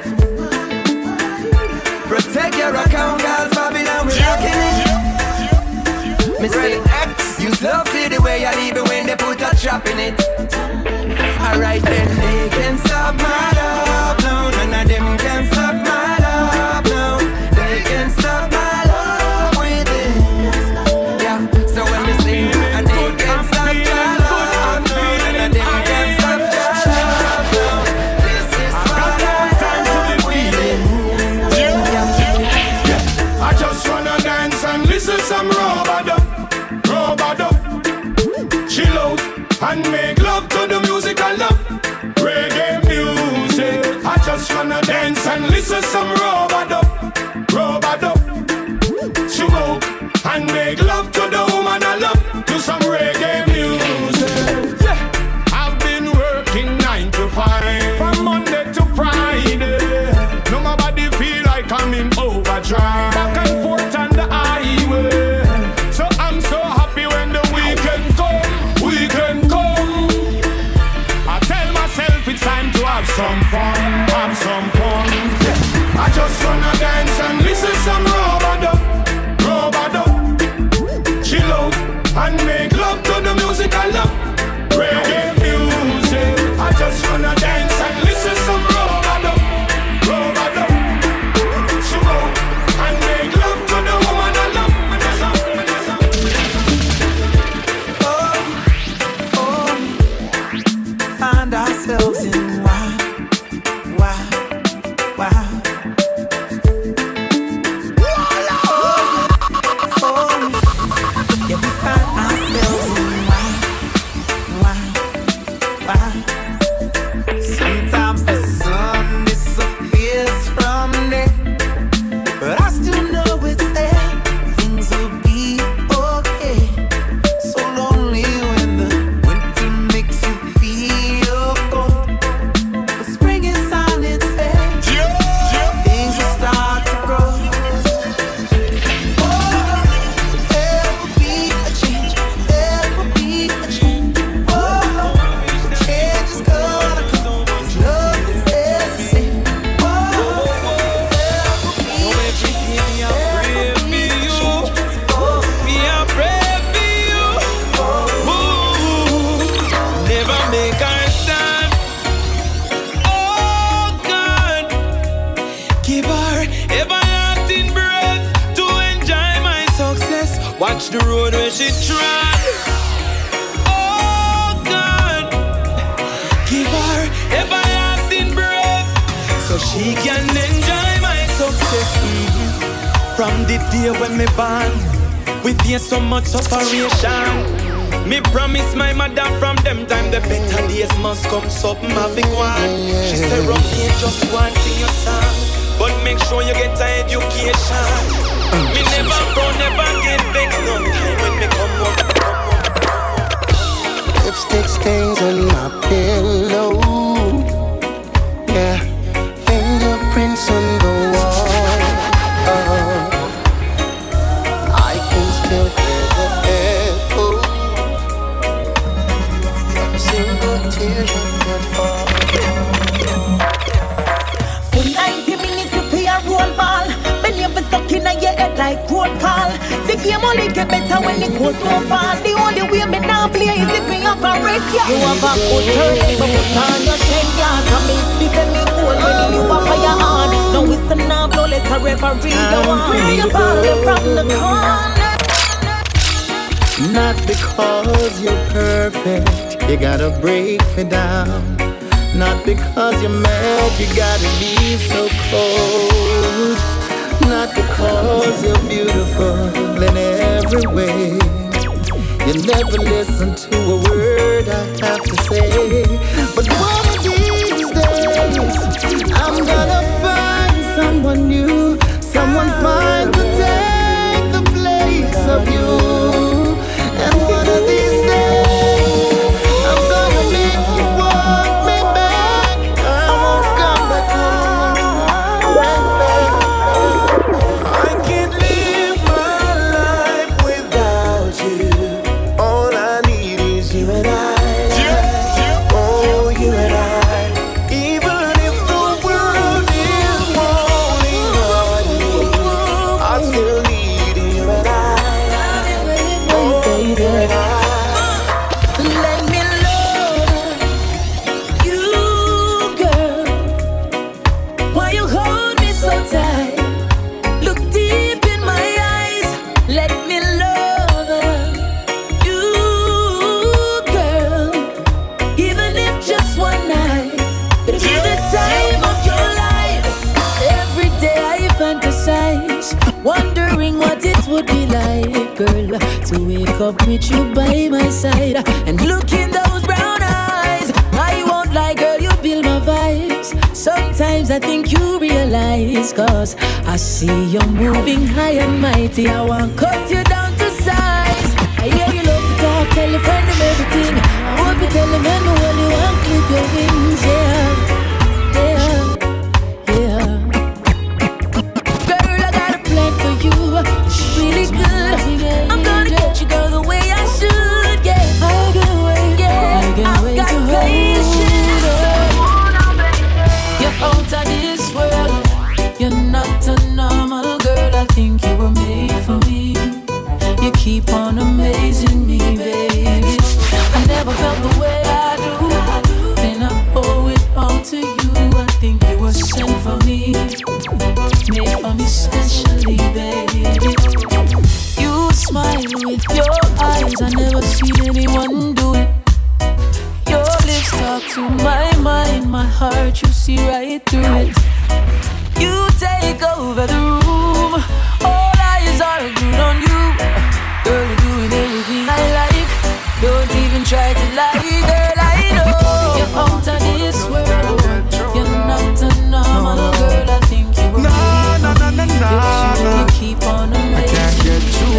Protect your account, guys, Babylon, we locking it. Me say, use love to the way I leave it when they put a trap in it. Alright then, they can stop my love, no, none of them can stop my love, no. They can stop my love with it. Yeah, so when we sing, and they can stop my love, no, none of them can stop my love, no. This is what I love with it. Yeah, yeah. I just wanna dance and listen some Robado, Robado. Chill out and make love to the music I love. Reggae music. I just wanna dance and listen some Robado, Robado. Chill out and make love to the woman I love. Do some reggae music. Yeah. I've been working nine to five from Monday to Friday. No my body feel like I'm in overdrive. Back and forth on the highway. So I'm so happy when the weekend come. Weekend come. I tell myself it's time to have some fun, have some fun. Yeah. I just wanna dance and listen some Robado, Robado. Chill out and make love to the music I love. Reggae music. I just wanna dance and listen some Robado, Robado. Chill out and make love to the woman I love. Find ourselves in wow, wow, wow. Oh, oh, yeah, we find ourselves in wow, wow, wow. Sometimes the sun disappears from there, but I still know it's there. Things will be okay. So lonely when the winter makes you feel cold, but spring is on its way. Things will start to grow. Oh, there will be a change. There will be a change. Oh, change is gonna come. Nothing stays the same. Oh, there will be a change. There will be a change. Oh, We are brave for you. Ooh, never make our stand. Oh God, give her everlasting breath to enjoy my success. Watch the road where she trod. Oh God, give her everlasting breath so she can enjoy my success. Mhm. From the day when me born, we face so much separation. Me promise my mother from them time the better days must come. Something have to go on. She said, "Rock here, just one sing your song, but make sure you get an education." Me never grow, never get vexed no time when me come home. Lipstick stains on my pillow. Yeah, fingerprints on the wall. Oh, I can still hear the echo. Single tear that fall. For ninety minutes you play a roll ball. Then you be stuck in your head like road call. The game only get better when it goes so far. The only way me now play is if me have a red card. You have a good turn, but put on your shed glass. And me defend me cool when you are fire on. Now it's a now blow, let's a referee. You want play the ball from the corner. Not because you're perfect, you gotta break me down. Not because you're mad, you gotta be so cold. Not because you're beautiful in every way. You never listen to a word I have to say. But one of these days, I'm gonna find someone new, someone fine to take the place of you. And one of these days, I'm gonna make you want me back. I won't come back home. I can't live my life without you. All I need is you. wake up with you by my side and look in those brown eyes. I won't lie, girl, you build my vibes. Sometimes I think you realize, cause I see you're moving high and mighty. I want cut you down to size. I hear you love to talk, tell your friend them everything. I hope you tell them when you hold you and clip your wings, yeah, yeah, yeah. Girl, I got a plan for you, it's really good. I'm gonna get you, girl, the way I should, yeah. I can't wait, yeah, I can't wait I've got to patience. You're out of this world, you're not a normal girl. I think you were made for me. You keep on amazing me, baby. I never felt the way I do. Then I owe it all to you. I think you were sent for me, made for me specially, baby. You smile with your eyes, I never seen anyone do it. Your lips talk to my mind, my heart, you see right through it. You take over the room, all eyes are good on you. Girl, you're doing everything I like. Don't even try to lie, girl, I know you're out of this world. You're not a normal girl, I think you were made for me. You keep on amazing. I can't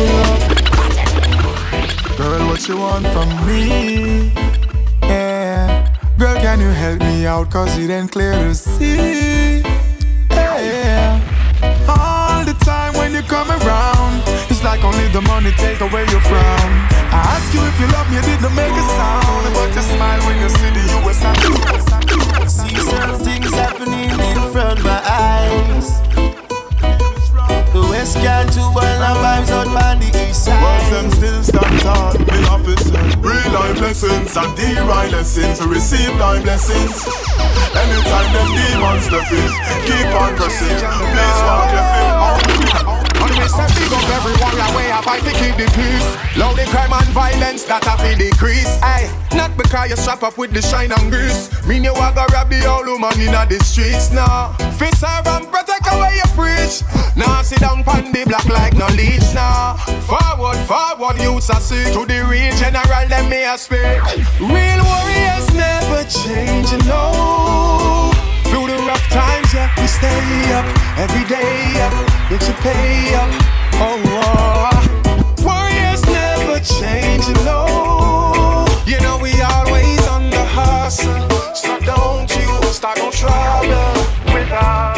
get you up. Girl, what you want from me? Yeah. Girl, can you help me out, cause it ain't clear to see. Yeah. All the time when you come around, it's like only the money take away your frown. I ask you if you love me, you didn't make a sound, but you smile when you see the U S A. See certain things happening in front of my eyes. The West can't do well, now vibes out on the east side. Words them still stand tall, me officer. Real life lessons and D-right lessons to receive life blessings. Anytime them demons step in, keep on pressing. Please walk your feet. And we say big up everyone that way I fight to keep the peace. Low the crime and violence that have to decrease. Aye, not because you strap up with the shine and grease. Mean you a go rob the old woman in the streets now. Fist serve and protect away you preach. Now sit down pan the block like no leech now. Forward, forward, youths are sick. To the real general, them may a speak. Real warriors never change, you know. Through the rough times, yeah, we stay up every day, yeah, it's a pay up. Oh, oh, warriors never change, you know. You know we always on the hustle, so don't you start no trouble with us.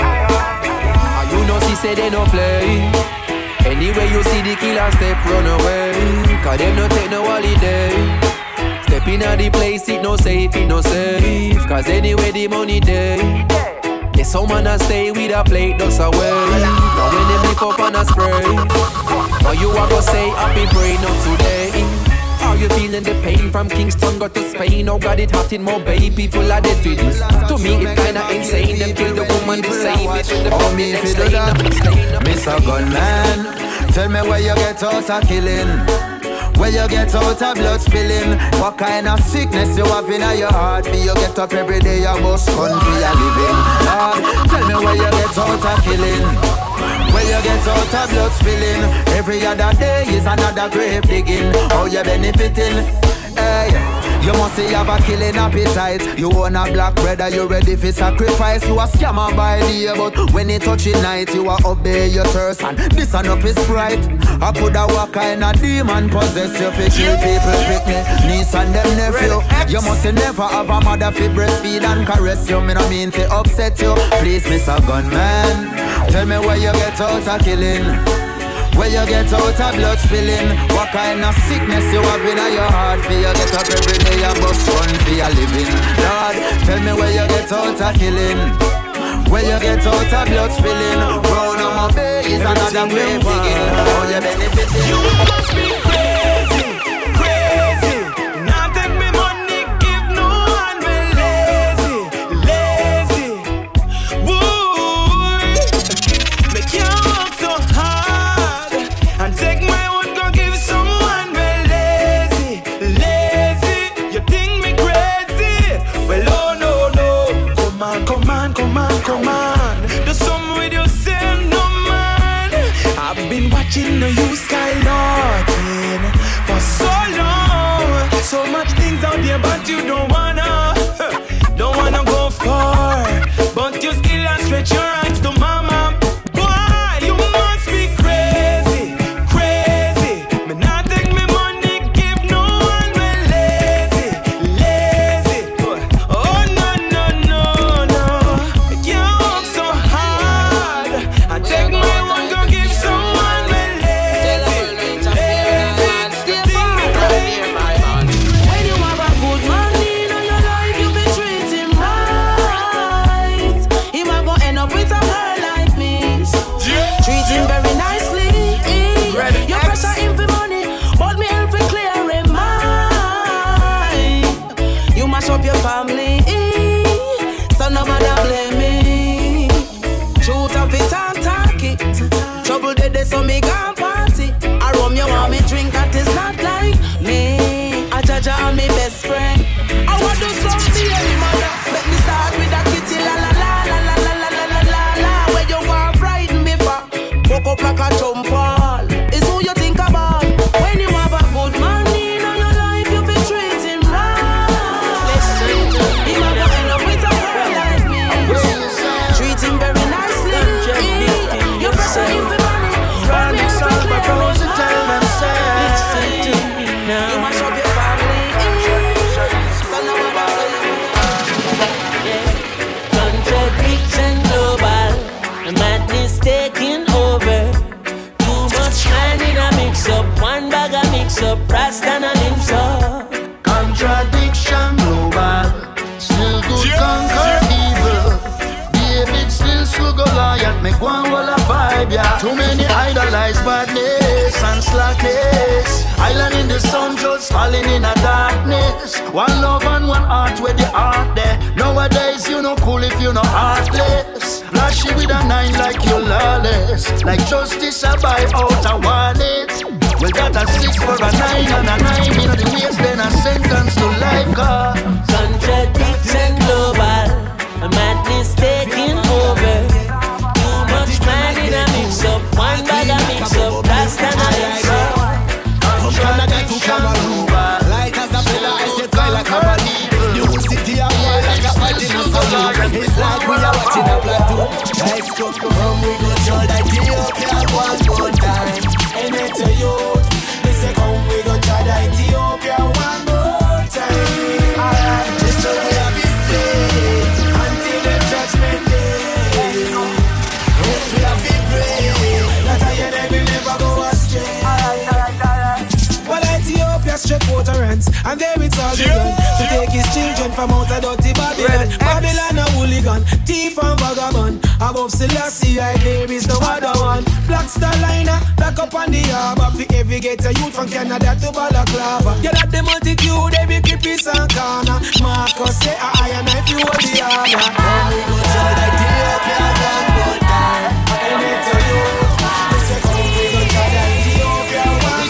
And you know she say they no play. Anyway you see the killer step, run away. Cause them no take no holiday. Step in the place, it no safe, it no safe. Cause anyway the money there. Yeah, someone a stay with a plate dust away. Now when them lift up and a spray, now you a go say happy brain up today. Are you feeling the pain from Kingston got to Spain? Oh God, it hot in more baby, people are dead for this. To me it kinda insane, them kill the woman to save it. Oh me if you do that, Mister Gunman, tell me where you get out of killing. Where you get out of blood spilling. What kind of sickness you have in your heart? Me you get up every day, you bust gun for your living. Lord, tell me where you get out of killing. Where you get out of blood spilling. Every other day is another grave digging. How you benefiting? Hey, you must say you have a killing appetite. You want a black brother, you ready for sacrifice. You a scammer by day, but when it touch it night, you a obey your thirst. And this enough is right. I coulda what kind of demon possess you fi kill people, pick me, niece and them nephew. You must never have a mother fi breastfeed and caress you. Me no mean fi upset you. Please, Mister Gunman, tell me where you get out of killing. Where you get out of blood spilling. What kind of sickness you have in your heart? For you get up every day, you bust one for your living. Lord, tell me where you get out of killing. Where you get out of blood spilling. Brown on my bay is another grave digging. How you benefiting? You must be crazy, crazy. Now take me money, give no one me lazy, lazy. Woo, make you work so hard and take my own, go give someone me lazy, lazy. You think me crazy? Well, oh no, no. Come on, come on, come on, come on. Do something with yourself, no man. I've been watching the you sky north. but you don't wanna, don't wanna go far, but you still a stretch your hands to mama. Boy, you must be crazy, crazy. Me not take me money, give no one me lazy, lazy. Oh no no no no, I can't work so hard. I take my one, go give someone me lazy, lazy. Think me crazy. When you have a good man in your life, you be treat him right. He might go end up with a girl like me. Treat him very nicely. You pressure him for money, but me help him clear him mind. You mash up your family, so nobody blame me. Shoot up it and talk it. Trouble dead, so me gone party. I rum you want me drink, that is not like me. I judge on me best friend. I want to something any mother. Let me start with a kitty la la la la la la la la la la la. Where you want frighten me for? Woke up like a jump ball. Is who you think about. When you have a good man in your life, you be treat him right. He might go end up with a girl like me. Treat him very nicely. You pressure him for money, but me help him clear him mind. Listen to me now. You mash up your family, so nobody Contradiction global, madness taking over. Too much man in a mix up, one bag a mix up, Rasta and a limbs up. Contradiction global, still good conquer evil. David still so Goliath, make one wall a vibe, yeah. Too many idolize badness and slackness. Island in the sun, just falling in a darkness. One love and one heart where the heart there. Nowadays you no cool if you no heartless. Flashy with a nine like you lawless. Like justice I buy out a wallet. We got a six for a nine and a nine in the waist, then a sentence to life, God. Contradiction global, madness taking over. Too much man in a mix up, one bag a mix up, Rasta and a limbs up. Contradiction global, Like as a fella, I say fly like a body. You will sit here while like a fight in a saloon. It's like we are watching a platoon. Let's go, come we go join like Ethiopia one more time. And it's a youth. They say come we go try the Ethiopia one more time. Alright, this is we have it free until the judgment day. Yes, we have it free. That's how you never never go astray. Well, Ethiopia straight utterance, and there it's all begun to take his children from out of dirty Babylon. Babylon a hooligan, thief and vagabond. Above Selassie, I there is no other one. Black Star Liner, back up on the harbor. For every get a youth from Canada to Balaclava. You got the multitude, every creepy and corner. Marcus say I and I feel the harbor. Come we go join Ethiopia one more time. And it's a youth. They say come we go join Ethiopia one more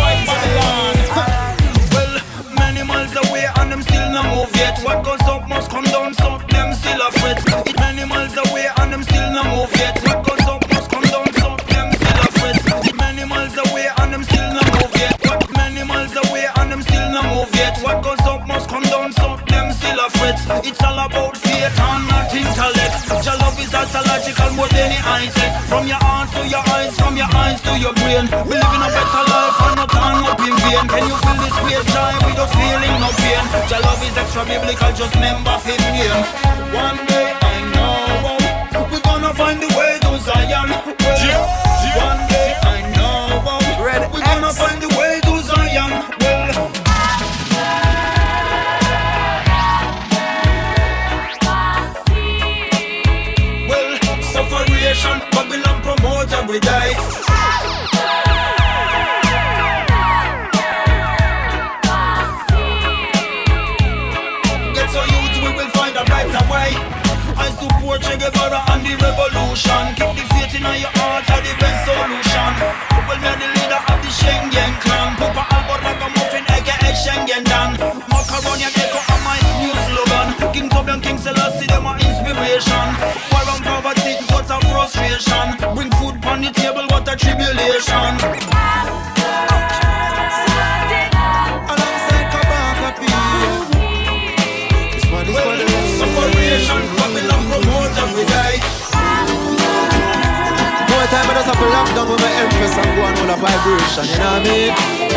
time. Many miles away and them still not move yet. What goes up must come down, so them still a fret. It many miles away and them still not move yet. What goes up must come down, so them still a fret. It many miles away and them still not move yet. What many miles away and them still not move yet. What goes up must come down, so them still a fret. It's all about faith and not intellect. Your love is psychological more than the mindset. From your heart to your eyes, from your eyes to your brain. We live in a better life and not turn up in vain. Can you feel this weird joy without feeling no pain? Your love is extra biblical, just remember his name. One day I know we're gonna find the way to Zion. Well, one day I know we're gonna find the way to Zion. Well, well, sufferation, Babylon promote every day. I support Che Guevara and the revolution. Keep the faith in your heart are the best solution. Well, me the leader of the Schengen clan. Papa Albert Ragamuffin aka Schengen Dan. Macaroni and Echo are my new slogan. King Tubby and King Selassie, them are inspiration. War and poverty, what a frustration. Bring food on the table, what a tribulation. Alongside Kabaka P. vibration, you know what I mean?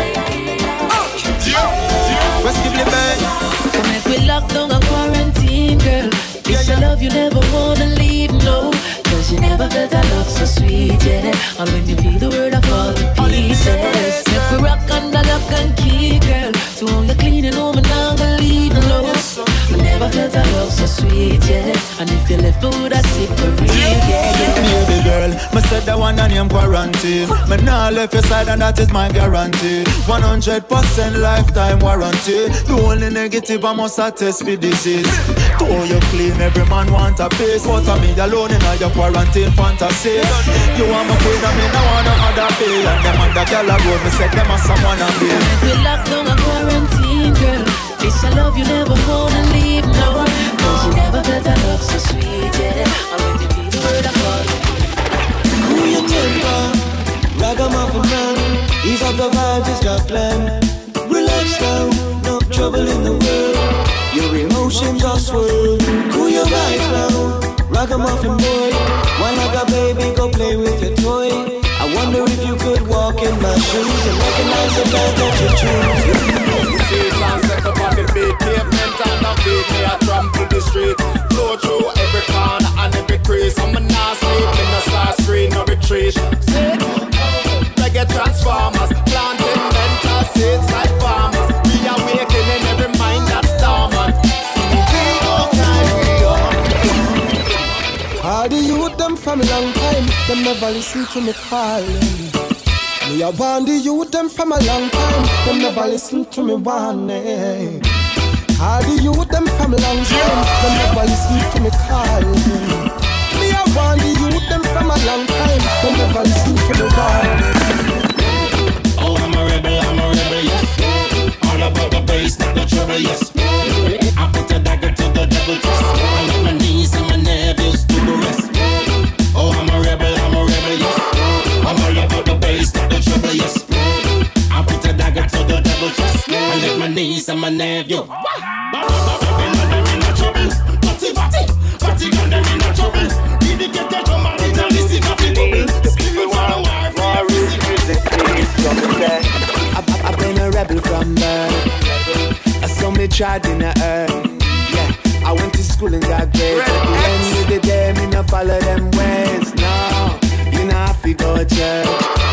What's give me back? Come make we lock down and quarantine, girl. It's a love you never wanna leave, no. Cause you never felt a love so sweet, yeah. And when you feel the word, I fall to pieces. Make we rock under lock and key, girl. To all the cleaning home and I'm gonna leave, no. I never felt a love so sweet, yeah. And if you left me, would I sick for real, yeah, yeah. Baby girl, me said the one and name quarantine. Me nah left your side and that is my guarantee. one hundred percent lifetime warranty. The only negative I must attest for disease. To all you clean, every man want a piece. But I me alone in all your quarantine fantasy. You want my queen and me no want no other pay. And them other girl a road, me said them a someone and be. We locked down a quarantine, girl. It's a love you never wanna leave, no. Cause you never felt a love so sweet, yeah. And when you feel the word I call. Cool your temper, ragamuffin man. Ease up the vibes, it's your plan. Relax now, no trouble in the world. Your emotions are swirl. Cool your vibes now, ragamuffin boy. One like a baby, go play with your toy. I wonder if you could walk in my shoes and recognize the band that you choose. You see it's on set up on the big pavement and the beat me I trample the street. Flow through every corner and every crease. I'm a nice sleep in the star screen, no retreat. See? Reggae transformers, planting mental seeds like farmers. Reawakening every mind that's dormant. All the youth them from a long time, them never listen to me calling. Me I want the youth them from a long time, them never listen to me warning. All the youth them from a long time, them never listen to me calling. Me I want the youth them from a long time, them never listen to me warning. Oh, I'm a rebel, I'm a rebel, yes. All about the bass, not the trouble, yes. I put a dagger to the devil chest. I let my knees and my nerves to the rest. Oh, I'm a rebel, I'm a rebel, yes. I'm all about the bass, not the trouble, yes. I put a dagger to the devil chest. I let my knees and my nerves, yo. Babylon, in a trouble. Fatty, fatty, fatty, gun, them in a trouble. Did you get the drum and it a listen of the bubble? Spiritual warfare, physical. I've been a rebel from birth. I saw me tried in the earth. Yeah, I went to school and got grades. At the end of the day, me no follow them ways. No, you know I fi go to church.